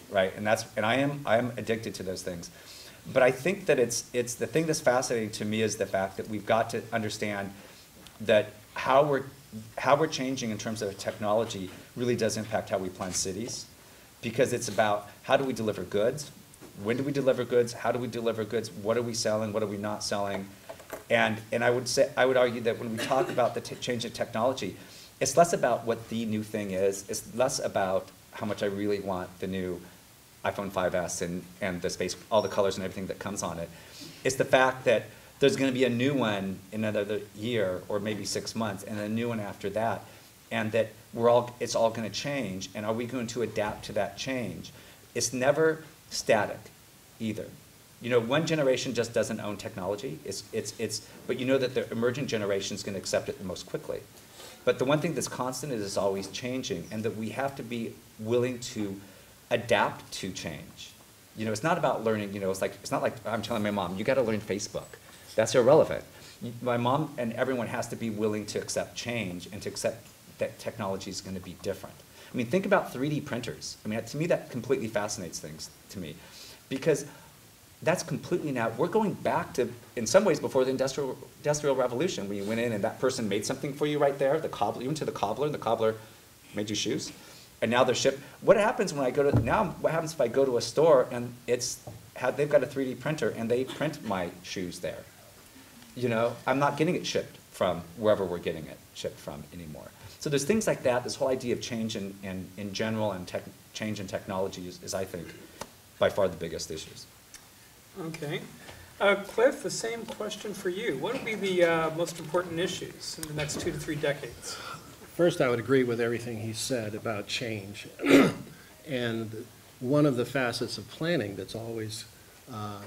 right? And that's, and I am, I am addicted to those things. But I think that it's, it's, the thing that's fascinating to me is the fact that we've got to understand that how we're, how we're changing in terms of technology really does impact how we plan cities. Because it's about how do we deliver goods, when do we deliver goods, how do we deliver goods, what are we selling, what are we not selling. And, and I would say, I would argue that when we talk about the t change in technology, it's less about what the new thing is, it's less about how much I really want the new iPhone five S and, and the space, all the colors and everything that comes on it. It's the fact that there's gonna be a new one in another year or maybe six months and a new one after that. And that we're all, it's all gonna change, and are we going to adapt to that change? It's never static either. You know, one generation just doesn't own technology, it's, it's, it's, but you know that the emerging generation is gonna accept it the most quickly. But the one thing that's constant is it's always changing, and that we have to be willing to adapt to change. You know, it's not about learning, you know, it's like, it's not like I'm telling my mom, you gotta learn Facebook. That's irrelevant. My mom and everyone has to be willing to accept change and to accept that technology is going to be different. I mean, think about three D printers. I mean, to me, that completely fascinates things to me, because that's completely now, we're going back to, in some ways, before the industrial, industrial revolution, when you went in and that person made something for you right there, the cobbler, you went to the cobbler, and the cobbler made you shoes, and now they're shipped. What happens when I go to, now what happens if I go to a store and it's, how, they've got a three D printer and they print my shoes there? You know, I'm not getting it shipped from wherever we're getting it shipped from anymore. So there's things like that, this whole idea of change in, in, in general and tech, change in technology is, is, I think, by far the biggest issues. Okay. Uh, Cliff, the same question for you. What would be the uh, most important issues in the next two to three decades? First, I would agree with everything he said about change. And one of the facets of planning that's always uh, uh,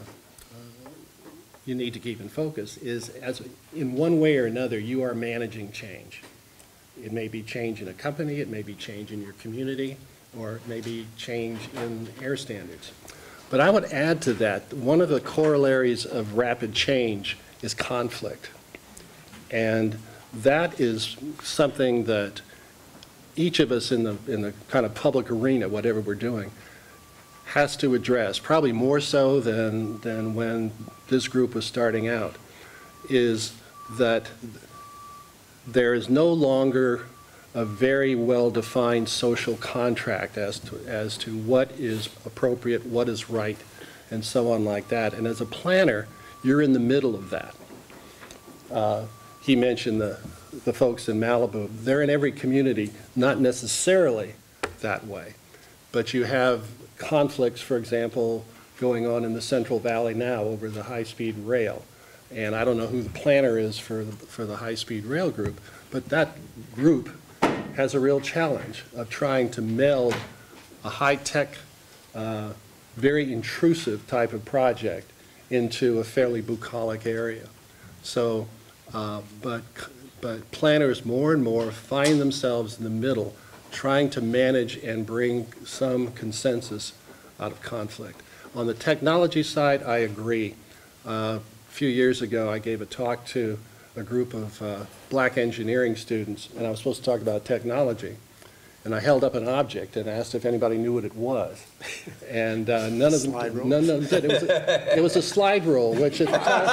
you need to keep in focus is, as in one way or another, you are managing change. It may be change in a company, it may be change in your community, or it may be change in air standards. But I would add to that, one of the corollaries of rapid change is conflict. And that is something that each of us in the, in the kind of public arena, whatever we're doing, has to address, probably more so than, than when this group was starting out, is that there is no longer a very well-defined social contract as to, as to what is appropriate, what is right, and so on like that. And as a planner, you're in the middle of that. Uh, he mentioned the, the folks in Malibu. They're in every community, not necessarily that way. But you have conflicts, for example, going on in the Central Valley now over the high-speed rail. And I don't know who the planner is for the, for the high-speed rail group, but that group has a real challenge of trying to meld a high-tech, uh, very intrusive type of project into a fairly bucolic area. So, uh, but, but planners more and more find themselves in the middle, trying to manage and bring some consensus out of conflict. On the technology side, I agree. Uh, a few years ago, I gave a talk to a group of uh, black engineering students, and I was supposed to talk about technology. And I held up an object and asked if anybody knew what it was. And uh, none of them, none of them did. It was, a, it was a slide rule, which at the time...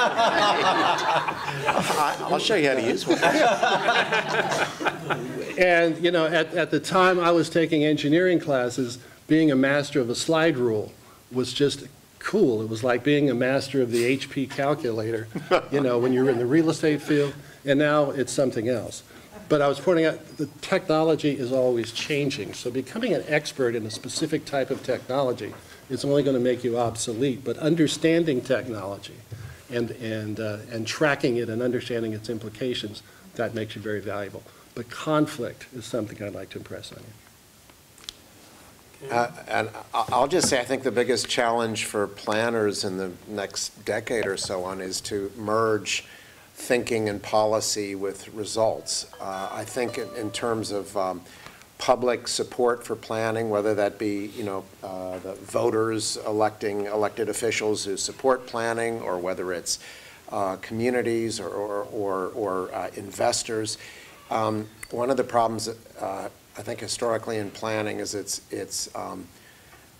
I'll show you how to use one. And, you know, at, at the time I was taking engineering classes, being a master of a slide rule was just cool. It was like being a master of the H P calculator, you know, when you were in the real estate field, and now it's something else. But I was pointing out the technology is always changing, so becoming an expert in a specific type of technology is only going to make you obsolete, but understanding technology and, and, uh, and tracking it and understanding its implications, that makes you very valuable. But conflict is something I'd like to impress on you. Uh, and I'll just say, I think the biggest challenge for planners in the next decade or so on is to merge thinking and policy with results. Uh, I think in, in terms of um, public support for planning, whether that be, you know, uh, the voters electing elected officials who support planning, or whether it's uh, communities or, or, or, or uh, investors. Um, one of the problems, uh, I think, historically in planning is it's, it's um,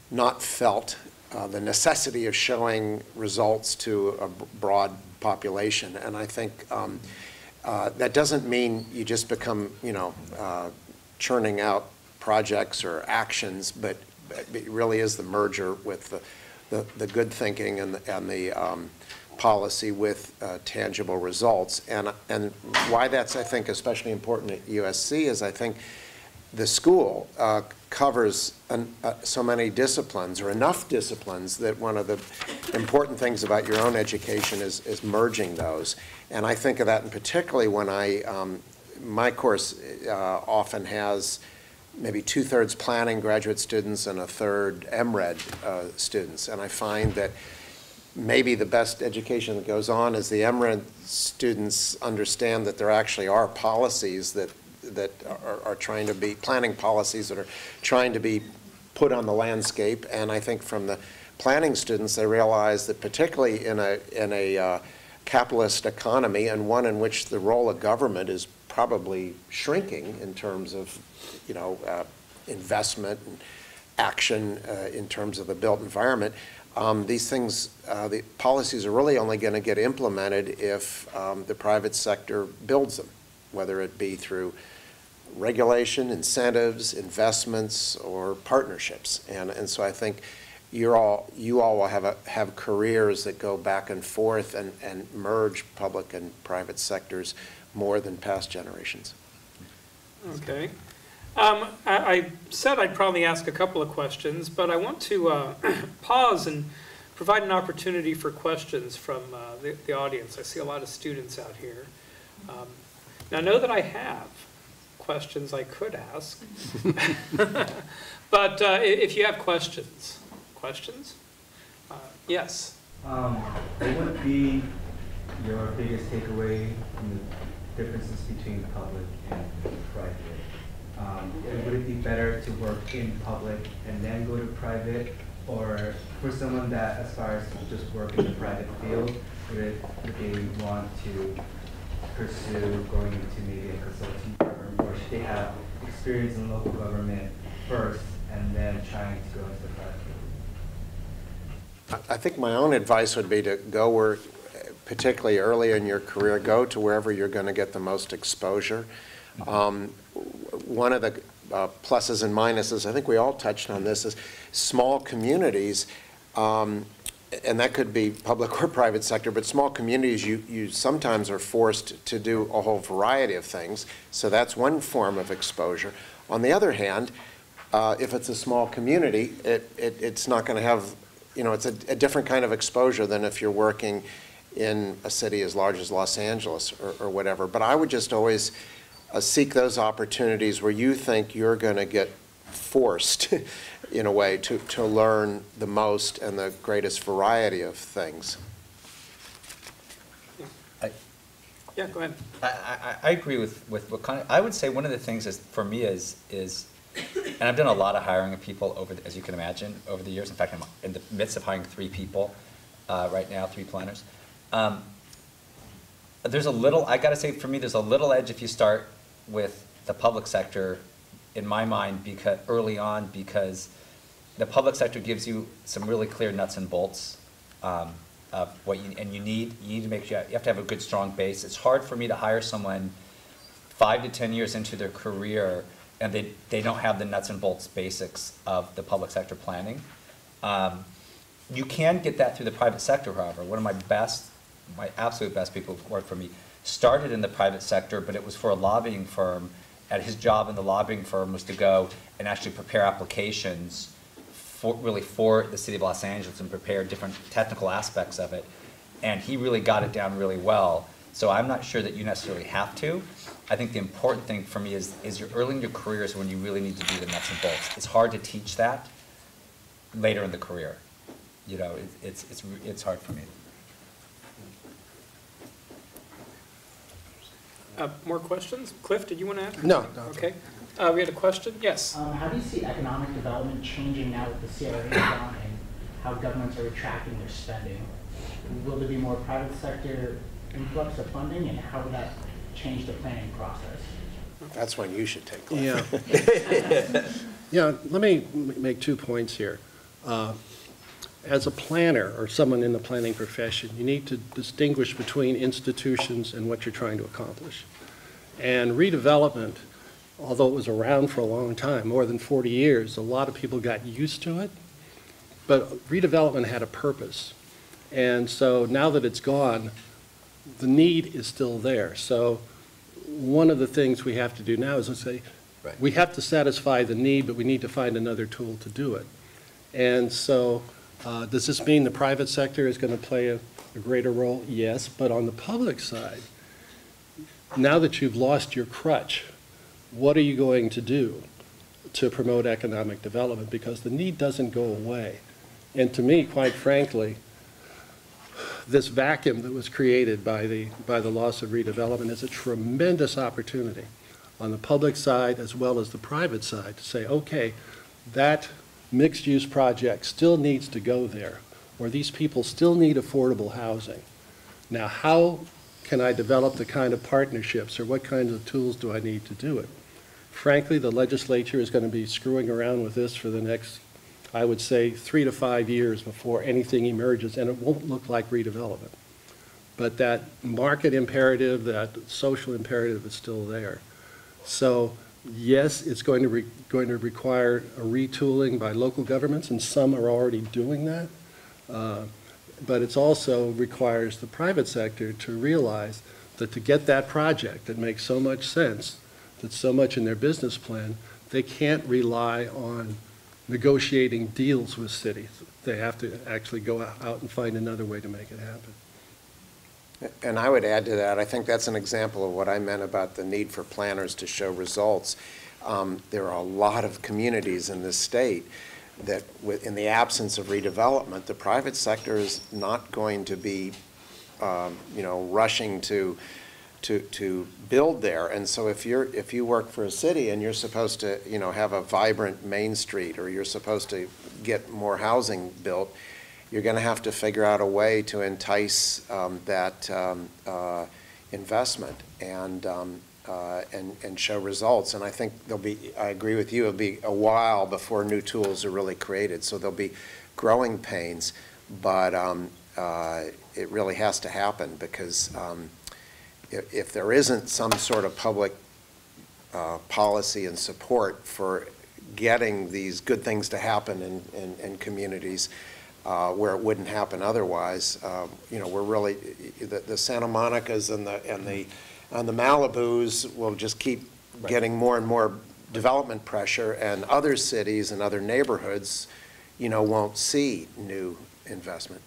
not felt uh, the necessity of showing results to a broad population. And I think um, uh, that doesn't mean you just become, you know, uh, churning out projects or actions, but it really is the merger with the, the, the good thinking and the, and the um, policy with uh, tangible results. And, and why that's, I think, especially important at U S C is I think the school uh, covers an, uh, so many disciplines, or enough disciplines, that one of the important things about your own education is, is merging those. And I think of that, and particularly when I, um, my course uh, often has maybe two-thirds planning graduate students and a third M Red uh, students. And I find that maybe the best education that goes on is the M Red students understand that there actually are policies that that are, are trying to be, planning policies that are trying to be put on the landscape. And I think from the planning students, they realize that particularly in a, in a uh, capitalist economy, and one in which the role of government is probably shrinking in terms of, you know, uh, investment and action uh, in terms of the built environment, um, these things, uh, the policies are really only going to get implemented if um, the private sector builds them, whether it be through regulation, incentives, investments, or partnerships. And, and so I think you're all, you all will have, a, have careers that go back and forth and, and merge public and private sectors more than past generations. Okay. Um, I, I said I'd probably ask a couple of questions, but I want to uh, pause and provide an opportunity for questions from uh, the, the audience. I see a lot of students out here. Um, now, know that I have questions I could ask, but uh, if you have questions, questions? Uh, yes? Um, what would be your biggest takeaway from the differences between public and private? Um, would it be better to work in public and then go to private, or for someone that aspires to just work in the private field, would, it, would they want to pursue going into maybe a consulting firm, or should they have experience in local government first and then trying to go into the private field? I think my own advice would be to go where, particularly early in your career, go to wherever you're going to get the most exposure. Um, one of the uh, pluses and minuses, I think we all touched on this, is small communities, um, and that could be public or private sector, but small communities, you, you sometimes are forced to do a whole variety of things, so that's one form of exposure. On the other hand, uh, if it's a small community, it, it, it's not going to have, you know, it's a, a different kind of exposure than if you're working in a city as large as Los Angeles or, or whatever. But I would just always uh, seek those opportunities where you think you're going to get forced in a way to, to learn the most and the greatest variety of things. I, Yeah, go ahead. I, I, I agree with, with what kind of, I would say one of the things is, for me is, is, and I've done a lot of hiring of people over, the, as you can imagine, over the years. In fact, I'm in the midst of hiring three people uh, right now, three planners. Um, there's a little, I gotta say, for me, there's a little edge if you start with the public sector, in my mind, because early on, because the public sector gives you some really clear nuts and bolts um, of what you, and you need, you need to make sure, you have to have a good, strong base. It's hard for me to hire someone five to ten years into their career and they, they don't have the nuts and bolts basics of the public sector planning. Um, you can get that through the private sector, however. One of my best, my absolute best people who worked for me started in the private sector, but it was for a lobbying firm, and his job in the lobbying firm was to go and actually prepare applications for, really for the city of Los Angeles and prepare different technical aspects of it. And he really got it down really well. So I'm not sure that you necessarily have to. I think the important thing for me is, is you're early in your career is when you really need to do the nuts and bolts. It's hard to teach that later in the career. You know, it, it's, it's, it's hard for me. Uh, more questions? Cliff, did you want to ask? No. no. Okay. Uh, we had a question? Yes. Um, how do you see economic development changing now with the C R A gone and how governments are retracting their spending? Will there be more private sector influx of funding, and how will that change the planning process? That's when you should take Cliff. Yeah. Yeah, let me make two points here. uh, as a planner or someone in the planning profession, you need to distinguish between institutions and what you're trying to accomplish. And redevelopment, although it was around for a long time, more than forty years, a lot of people got used to it. But redevelopment had a purpose. And so now that it's gone, the need is still there. So one of the things we have to do now is to say, Right. we have to satisfy the need, but we need to find another tool to do it. And so uh, does this mean the private sector is going to play a, a greater role? Yes, but on the public side, now that you've lost your crutch, what are you going to do to promote economic development? Because the need doesn't go away. And to me, quite frankly, this vacuum that was created by the, by the loss of redevelopment is a tremendous opportunity on the public side as well as the private side to say, okay, that mixed-use project still needs to go there, or these people still need affordable housing. Now, how can I develop the kind of partnerships, or what kinds of tools do I need to do it? Frankly, the legislature is going to be screwing around with this for the next, I would say, three to five years before anything emerges, and it won't look like redevelopment. But that market imperative, that social imperative is still there. So yes, it's going to, re going to require a retooling by local governments, and some are already doing that. Uh, but it also requires the private sector to realize that to get that project that makes so much sense, that's so much in their business plan, they can't rely on negotiating deals with cities. They have to actually go out and find another way to make it happen. And I would add to that, I think that's an example of what I meant about the need for planners to show results. Um, there are a lot of communities in this state that, with, in the absence of redevelopment, the private sector is not going to be, um, you know, rushing to, to, to build there. And so if you're, if you work for a city and you're supposed to, you know, have a vibrant Main Street, or you're supposed to get more housing built, you're going to have to figure out a way to entice um, that um, uh, investment and, um, uh, and, and show results. And I think there'll be, I agree with you, it'll be a while before new tools are really created. So there'll be growing pains, but um, uh, it really has to happen, because um, if, if there isn't some sort of public uh, policy and support for getting these good things to happen in, in, in communities, Uh, where it wouldn't happen otherwise, uh, you know, we're really, the, the Santa Monicas and the, and the, and the Malibus will just keep right. getting more and more development pressure, and other cities and other neighborhoods, you know, won't see new investment.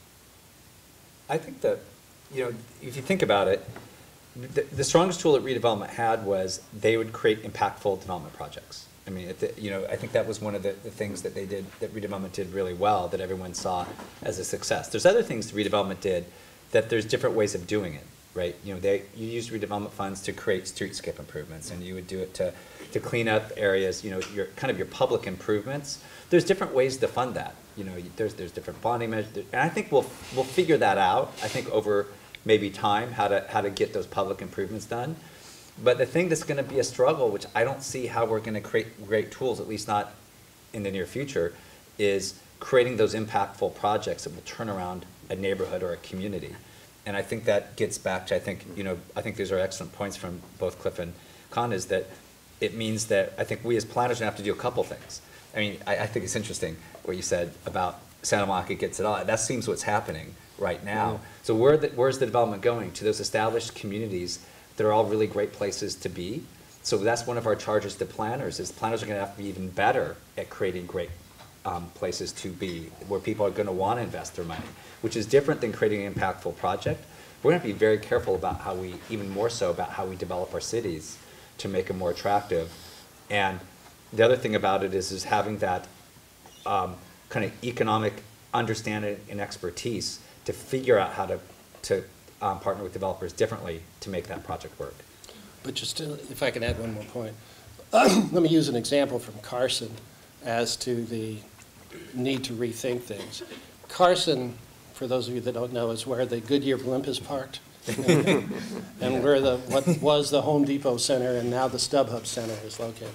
I think that, you know, if you think about it, the, the strongest tool that redevelopment had was they would create impactful development projects. I mean, the, you know, I think that was one of the, the things that they did, that redevelopment did really well, that everyone saw as a success. There's other things redevelopment did that there's different ways of doing it, right? You know, they, you used redevelopment funds to create streetscape improvements, and you would do it to, to clean up areas, you know, your, kind of your public improvements. There's different ways to fund that. You know, there's, there's different bonding measures, and I think we'll, we'll figure that out, I think over maybe time, how to, how to get those public improvements done. But the thing that's going to be a struggle, which I don't see how we're going to create great tools, at least not in the near future, is creating those impactful projects that will turn around a neighborhood or a community. And I think that gets back to, I think, you know, I think these are excellent points from both Cliff and Con, is that it means that I think we as planners are going to have to do a couple things. I mean, I, I think it's interesting what you said about Santa Monica gets it all. That seems what's happening right now. Mm-hmm. So where the, where's the development going? To those established communities that are all really great places to be. So that's one of our charges to planners, is planners are going to have to be even better at creating great um, places to be, where people are going to want to invest their money, which is different than creating an impactful project. We're going to have to be very careful about how we, even more so about how we develop our cities to make them more attractive. And the other thing about it is, is having that um, kind of economic understanding and expertise to figure out how to, to Um, partner with developers differently to make that project work. But just to, if I can add one more point, let me use an example from Carson as to the need to rethink things. Carson, for those of you that don't know, is where the Goodyear blimp is parked, and where the what was the Home Depot Center and now the StubHub Center is located.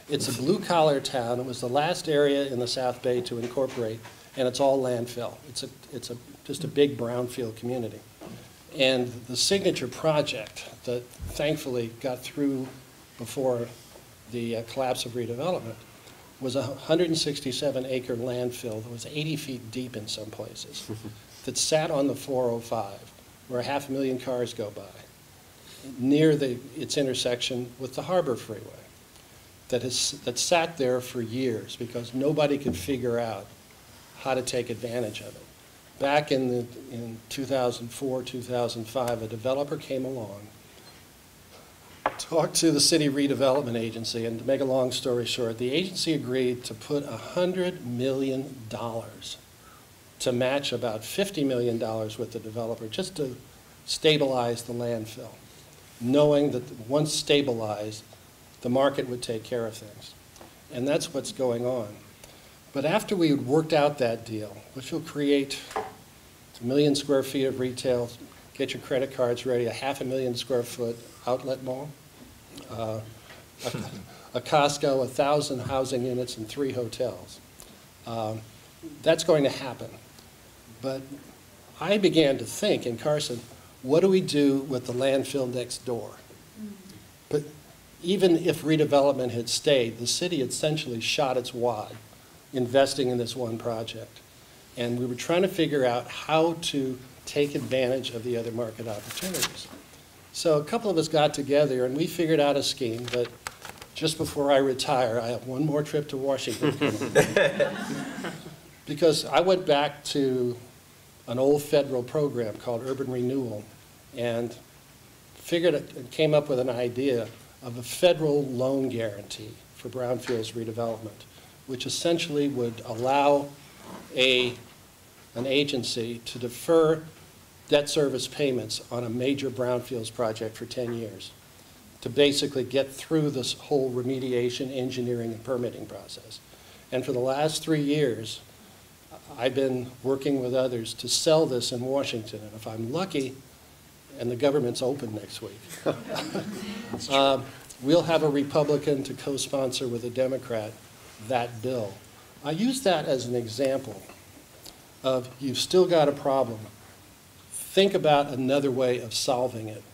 It's a blue-collar town. It was the last area in the South Bay to incorporate, and it's all landfill. It's a, it's a, just a big brownfield community. And the signature project that thankfully got through before the uh, collapse of redevelopment was a one hundred sixty-seven acre landfill that was eighty feet deep in some places, that sat on the four oh five, where half a million cars go by, near the, its intersection with the Harbor Freeway, that has that sat there for years because nobody could figure out how to take advantage of it. Back in the in two thousand four, two thousand five, a developer came along, talked to the city redevelopment agency, and to make a long story short, the agency agreed to put one hundred million dollars to match about fifty million dollars with the developer, just to stabilize the landfill, knowing that once stabilized, the market would take care of things. And that's what's going on. But after we had worked out that deal, which will create a million square feet of retail, get your credit cards ready, a half a million square foot outlet mall, uh, a, a Costco, a thousand housing units, and three hotels. Um, that's going to happen. But I began to think in Carson, what do we do with the landfill next door? But even if redevelopment had stayed, the city essentially shot its wad investing in this one project. And we were trying to figure out how to take advantage of the other market opportunities. So a couple of us got together and we figured out a scheme that just before I retire, I have one more trip to Washington coming. Because I went back to an old federal program called Urban Renewal and figured it, came up with an idea of a federal loan guarantee for brownfields redevelopment, which essentially would allow a, an agency to defer debt service payments on a major brownfields project for ten years to basically get through this whole remediation, engineering, and permitting process. And for the last three years, I've been working with others to sell this in Washington. And if I'm lucky, and the government's open next week, uh, we'll have a Republican to co-sponsor with a Democrat that bill. I use that as an example of you've still got a problem. Think about another way of solving it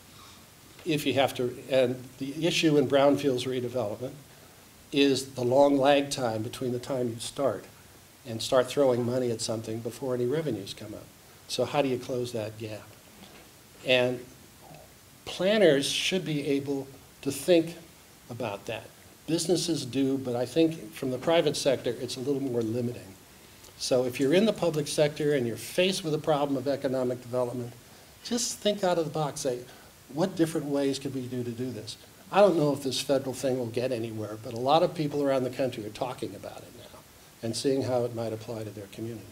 if you have to. And the issue in brownfields redevelopment is the long lag time between the time you start and start throwing money at something before any revenues come up. So how do you close that gap? And planners should be able to think about that. Businesses do, but I think from the private sector, it's a little more limiting. So if you're in the public sector and you're faced with a problem of economic development, just think out of the box. Say, what different ways could we do to do this? I don't know if this federal thing will get anywhere, but a lot of people around the country are talking about it now and seeing how it might apply to their communities.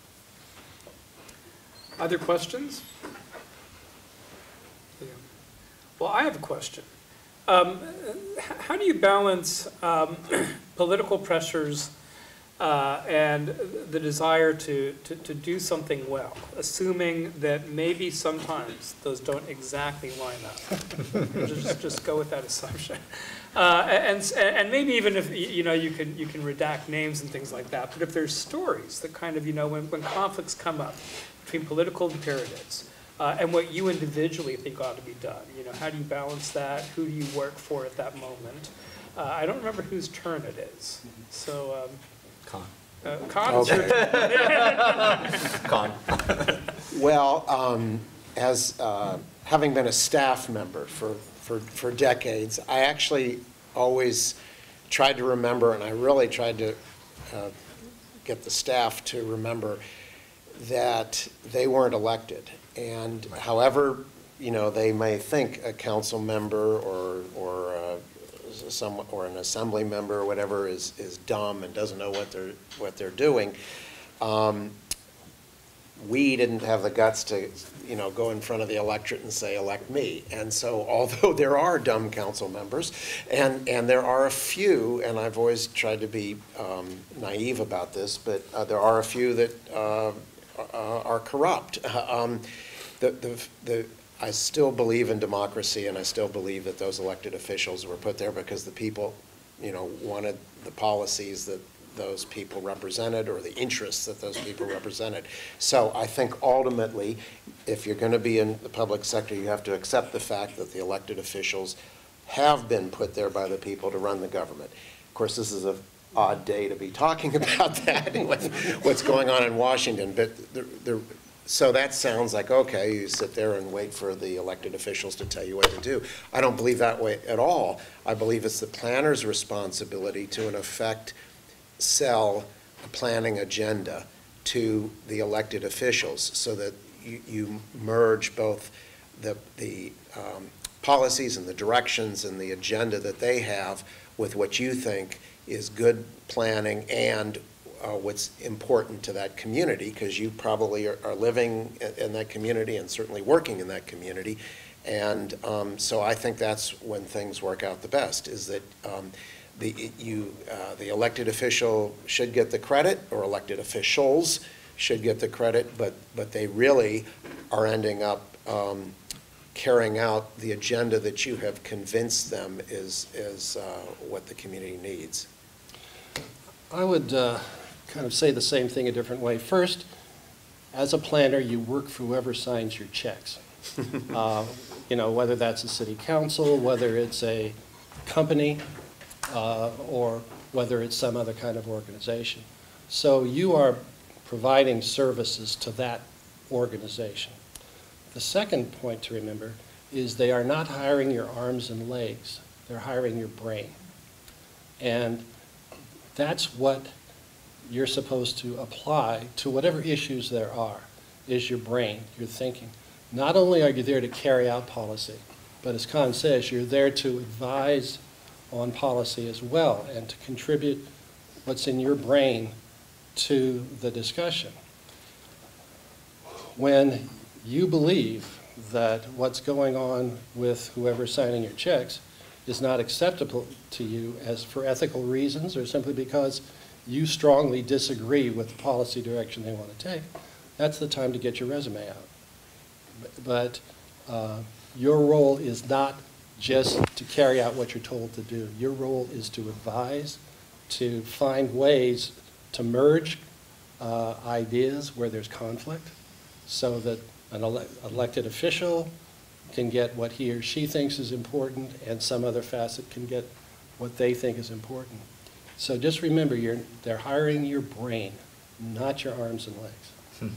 Other questions? Yeah. Well, I have a question. Um, how do you balance um, political pressures uh, and the desire to, to, to do something well, assuming that maybe sometimes those don't exactly line up? just, just go with that assumption. Uh, and, and maybe even if, you know, you can, you can redact names and things like that, but if there's stories that kind of, you know, when, when conflicts come up between political imperatives, Uh, and what you individually think ought to be done. You know, how do you balance that? Who do you work for at that moment? Uh, I don't remember whose turn it is. So, um, Con. Uh, Con, it's your turn. Con. Well, um, as uh, having been a staff member for, for, for decades, I actually always tried to remember, and I really tried to uh, get the staff to remember that they weren't elected. And however, you know, they may think a council member or, or, uh, some, or an assembly member or whatever is, is dumb and doesn't know what they're, what they're doing, um, we didn't have the guts to, you know, go in front of the electorate and say, elect me. And so although there are dumb council members, and, and there are a few, and I've always tried to be um, naive about this, but uh, there are a few that uh, Uh, are corrupt. Uh, um, the, the, the, I still believe in democracy, and I still believe that those elected officials were put there because the people you know, wanted the policies that those people represented or the interests that those people represented. So I think ultimately, if you're going to be in the public sector, you have to accept the fact that the elected officials have been put there by the people to run the government. Of course, this is an odd day to be talking about that and what, what's going on in Washington, but the, the, so that sounds like, okay, you sit there and wait for the elected officials to tell you what to do. I don't believe that way at all. I believe it's the planner's responsibility to, in effect, sell a planning agenda to the elected officials so that you, you merge both the, the um, policies and the directions and the agenda that they have with what you think is good planning and uh, what's important to that community, because you probably are, are living in, in that community and certainly working in that community. And um, so I think that's when things work out the best, is that um, The, you, uh, the elected official should get the credit, or elected officials should get the credit, but, but they really are ending up um, carrying out the agenda that you have convinced them is, is uh, what the community needs. I would uh, kind of say the same thing a different way. First, as a planner, you work for whoever signs your checks. uh, you know, whether that's a city council, whether it's a company, Uh, or whether it's some other kind of organization. So you are providing services to that organization. The second point to remember is they are not hiring your arms and legs, they're hiring your brain. And that's what you're supposed to apply to whatever issues there are, is your brain, your thinking. Not only are you there to carry out policy, but as Con says, you're there to advise on policy as well and to contribute what's in your brain to the discussion. When you believe that what's going on with whoever's signing your checks is not acceptable to you as for ethical reasons or simply because you strongly disagree with the policy direction they want to take, that's the time to get your resume out. But uh, your role is not just to carry out what you're told to do. Your role is to advise, to find ways to merge uh, ideas where there's conflict so that an ele elected official can get what he or she thinks is important and some other facet can get what they think is important. So just remember, you're, they're hiring your brain, not your arms and legs. Hmm.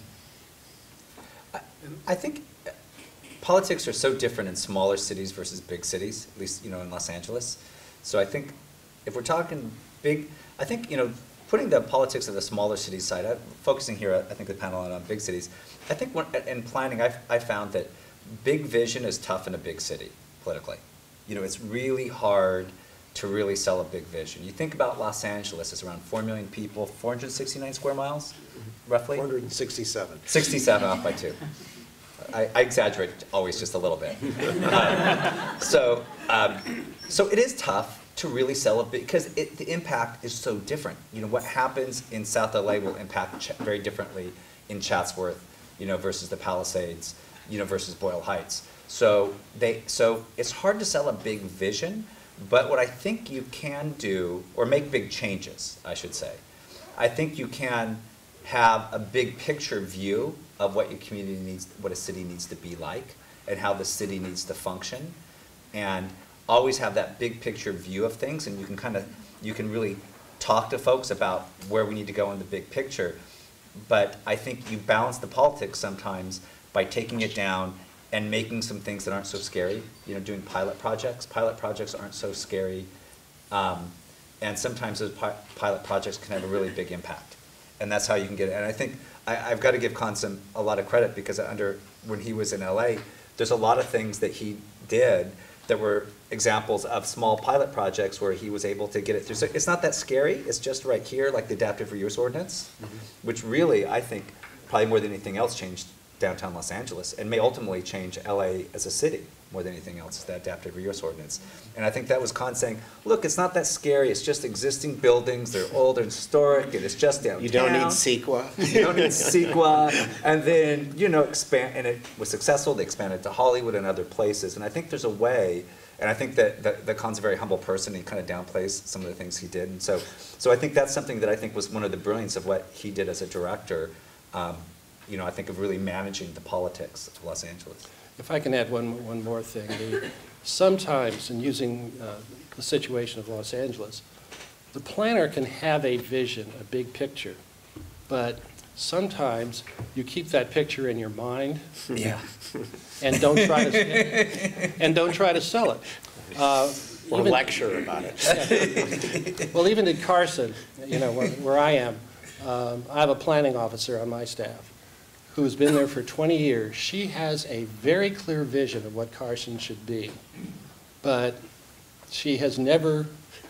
I, I think politics are so different in smaller cities versus big cities, at least, you know, in Los Angeles. So I think if we're talking big, I think, you know, putting the politics of the smaller cities side, I'm focusing here, I think the panel on, on big cities, I think when, in planning, I've, I found that big vision is tough in a big city, politically. You know, it's really hard to really sell a big vision. You think about Los Angeles, it's around four million people, four hundred sixty-nine square miles, roughly? four hundred sixty-seven. sixty-seven off by two. I, I exaggerate always just a little bit. Uh, so, um, so it is tough to really sell a big, because it, the impact is so different. You know, what happens in South L A will impact Ch very differently in Chatsworth, you know, versus the Palisades, you know, versus Boyle Heights. So they, so it's hard to sell a big vision, but what I think you can do, or make big changes, I should say. I think you can have a big picture view of what your community needs, what a city needs to be like, and how the city needs to function, and always have that big picture view of things, and you can kind of, you can really talk to folks about where we need to go in the big picture. But I think you balance the politics sometimes by taking it down and making some things that aren't so scary, you know, doing pilot projects. Pilot projects aren't so scary, um, and sometimes those pi pilot projects can have a really big impact. And that's how you can get it. And I think I, I've got to give Carson a lot of credit, because under, when he was in L A, there's a lot of things that he did that were examples of small pilot projects where he was able to get it through. So it's not that scary, it's just right here, like the adaptive reuse ordinance, mm-hmm. which really, I think, probably more than anything else changed downtown Los Angeles, and may ultimately change L A as a city more than anything else, is that adaptive reuse ordinance. And I think that was Con saying, look, it's not that scary, it's just existing buildings, they're old and historic, and it's just downtown. You don't need CEQA. You don't need CEQA. And then, you know, expand, and it was successful, they expanded to Hollywood and other places. And I think there's a way, And I think that, that, that Khan's a very humble person, and he kind of downplays some of the things he did. And so, so I think that's something that I think was one of the brilliance of what he did as a director, um, you know, I think of really managing the politics of Los Angeles. If I can add one, one more thing. The, sometimes, in using uh, the situation of Los Angeles, the planner can have a vision, a big picture, but sometimes you keep that picture in your mind. Yeah. And don't try to and don't try to sell it. Uh, Or even, lecture about it. Yeah. Well, even in Carson, you know, where, where I am, um, I have a planning officer on my staff who's been there for twenty years. She has a very clear vision of what Carson should be, but she has never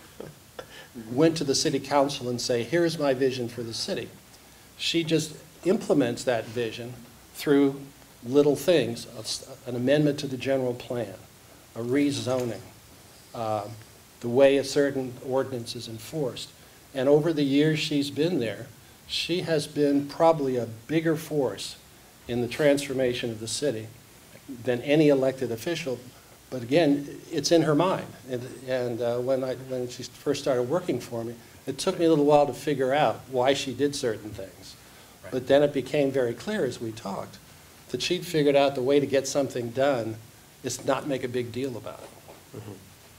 went to the city council and say, here's my vision for the city. She just implements that vision through little things, an amendment to the general plan, a rezoning, uh, the way a certain ordinance is enforced. And over the years she's been there, she has been probably a bigger force in the transformation of the city than any elected official. But again, it's in her mind. And, and uh, when, I, when she first started working for me, it took me a little while to figure out why she did certain things. Right. But then it became very clear as we talked that she'd figured out the way to get something done is not make a big deal about it. Mm-hmm.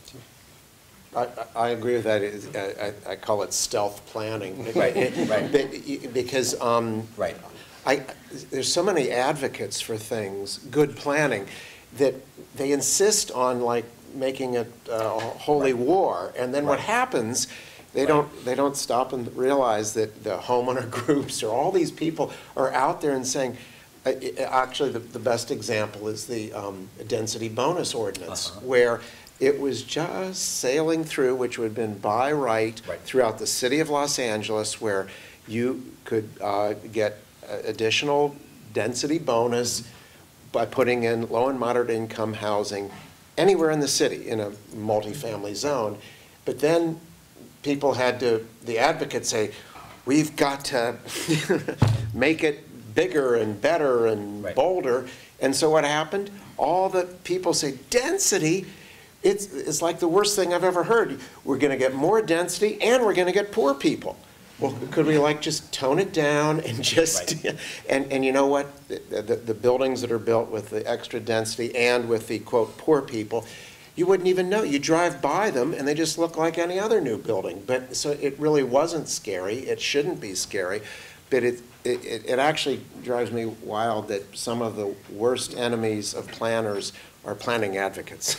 I, I agree with that. It, I, I call it stealth planning. Right, it, right. Because um, right. I, there's so many advocates for things, good planning, that they insist on like making it a holy right. war, and then right. what happens? They right. don't. They don't stop and realize that the homeowner groups or all these people are out there and saying. Uh, actually, the, the best example is the um, density bonus ordinance, uh-huh. where it was just sailing through, which would have been by right, right. throughout the city of Los Angeles, where you could uh, get additional density bonus by putting in low and moderate income housing anywhere in the city in a multifamily zone. But then people had to, the advocates say, we've got to make it bigger and better and right. bolder. And so what happened? All the people say, density, it's, it's like the worst thing I've ever heard. We're going to get more density and we're going to get poor people. Well, could we like just tone it down and just, right. and, and you know what? The, the, the buildings that are built with the extra density and with the, quote, poor people, you wouldn't even know. You drive by them and they just look like any other new building. But so it really wasn't scary. It shouldn't be scary. But it, it, it actually drives me wild that some of the worst enemies of planners are planning advocates.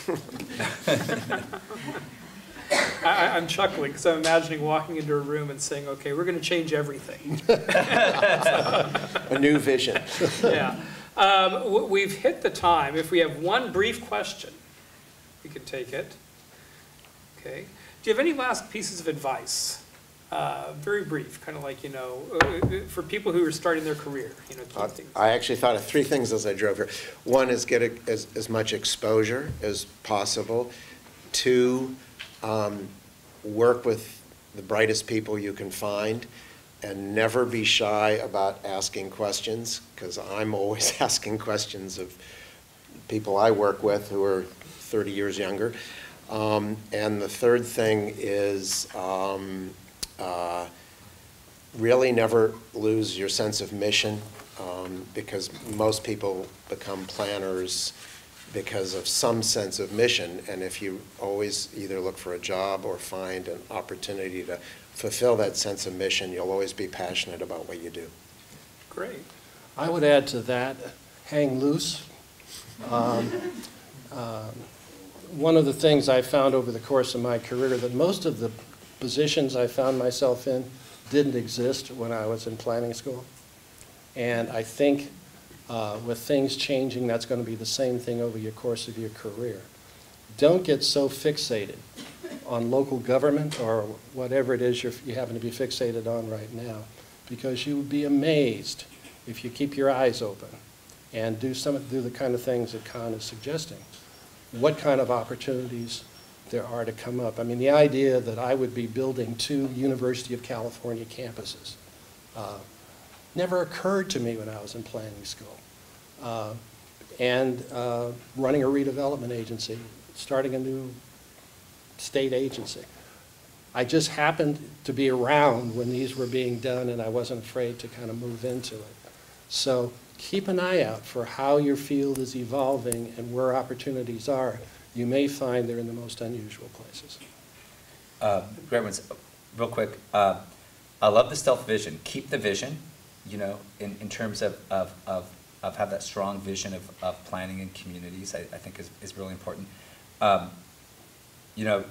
I, I'm chuckling because I'm imagining walking into a room and saying, okay, we're going to change everything. A new vision. Yeah. Um, we've hit the time. If we have one brief question, we can take it. Okay. Do you have any last pieces of advice? Uh, very brief, kind of like, you know, uh, for people who are starting their career, you know, Uh, things. I actually thought of three things as I drove here. One is get a, as, as much exposure as possible. Two, um, work with the brightest people you can find and never be shy about asking questions, because I'm always asking questions of people I work with who are thirty years younger. Um, and the third thing is um, uh, really never lose your sense of mission, um, because most people become planners because of some sense of mission. And if you always either look for a job or find an opportunity to fulfill that sense of mission, you'll always be passionate about what you do. Great. I would add to that, hang loose. Um, uh, one of the things I found over the course of my career that most of the positions I found myself in didn't exist when I was in planning school. And I think uh, with things changing, that's going to be the same thing over your course of your career. Don't get so fixated on local government or whatever it is you're, you happen to be fixated on right now, because you would be amazed if you keep your eyes open and do some do the kind of things that Khan is suggesting. What kind of opportunities there are to come up. I mean, the idea that I would be building two University of California campuses uh, never occurred to me when I was in planning school. Uh, and uh, running a redevelopment agency starting a new state agency. I just happened to be around when these were being done, and I wasn't afraid to kind of move into it. So keep an eye out for how your field is evolving and where opportunities are. You may find they're in the most unusual places. Uh, great ones. Real quick, uh, I love the stealth vision. Keep the vision, you know, in, in terms of, of, of, of have that strong vision of, of planning in communities, I, I think is, is really important. Um, you know,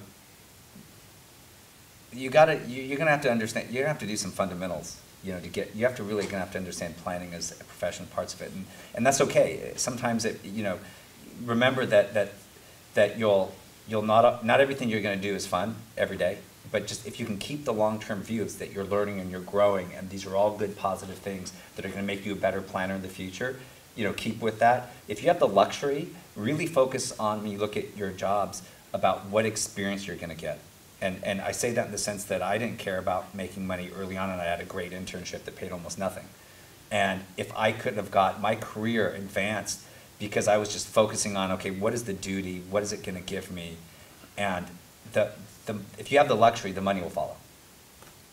you gotta, you, you're gonna have to understand, you're gonna have to do some fundamentals, you know, to get, you have to really gonna have to understand planning as a professional parts of it, and, and that's okay. Sometimes it, you know, remember that, that, that you'll, you'll not, not everything you're gonna do is fun every day, but just if you can keep the long-term views that you're learning and you're growing, and these are all good positive things that are gonna make you a better planner in the future, you know, keep with that. If you have the luxury, really focus on, when you look at your jobs, about what experience you're gonna get. And, and I say that in the sense that I didn't care about making money early on, and I had a great internship that paid almost nothing. And if I couldn't have got my career advanced because I was just focusing on, okay, what is the duty, what is it gonna give me? And the, the, if you have the luxury, the money will follow.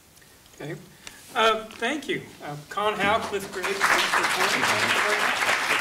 Okay. Uh, thank you. Uh, Con Howe, Cliff Graves, thanks for coming. Thank you very much.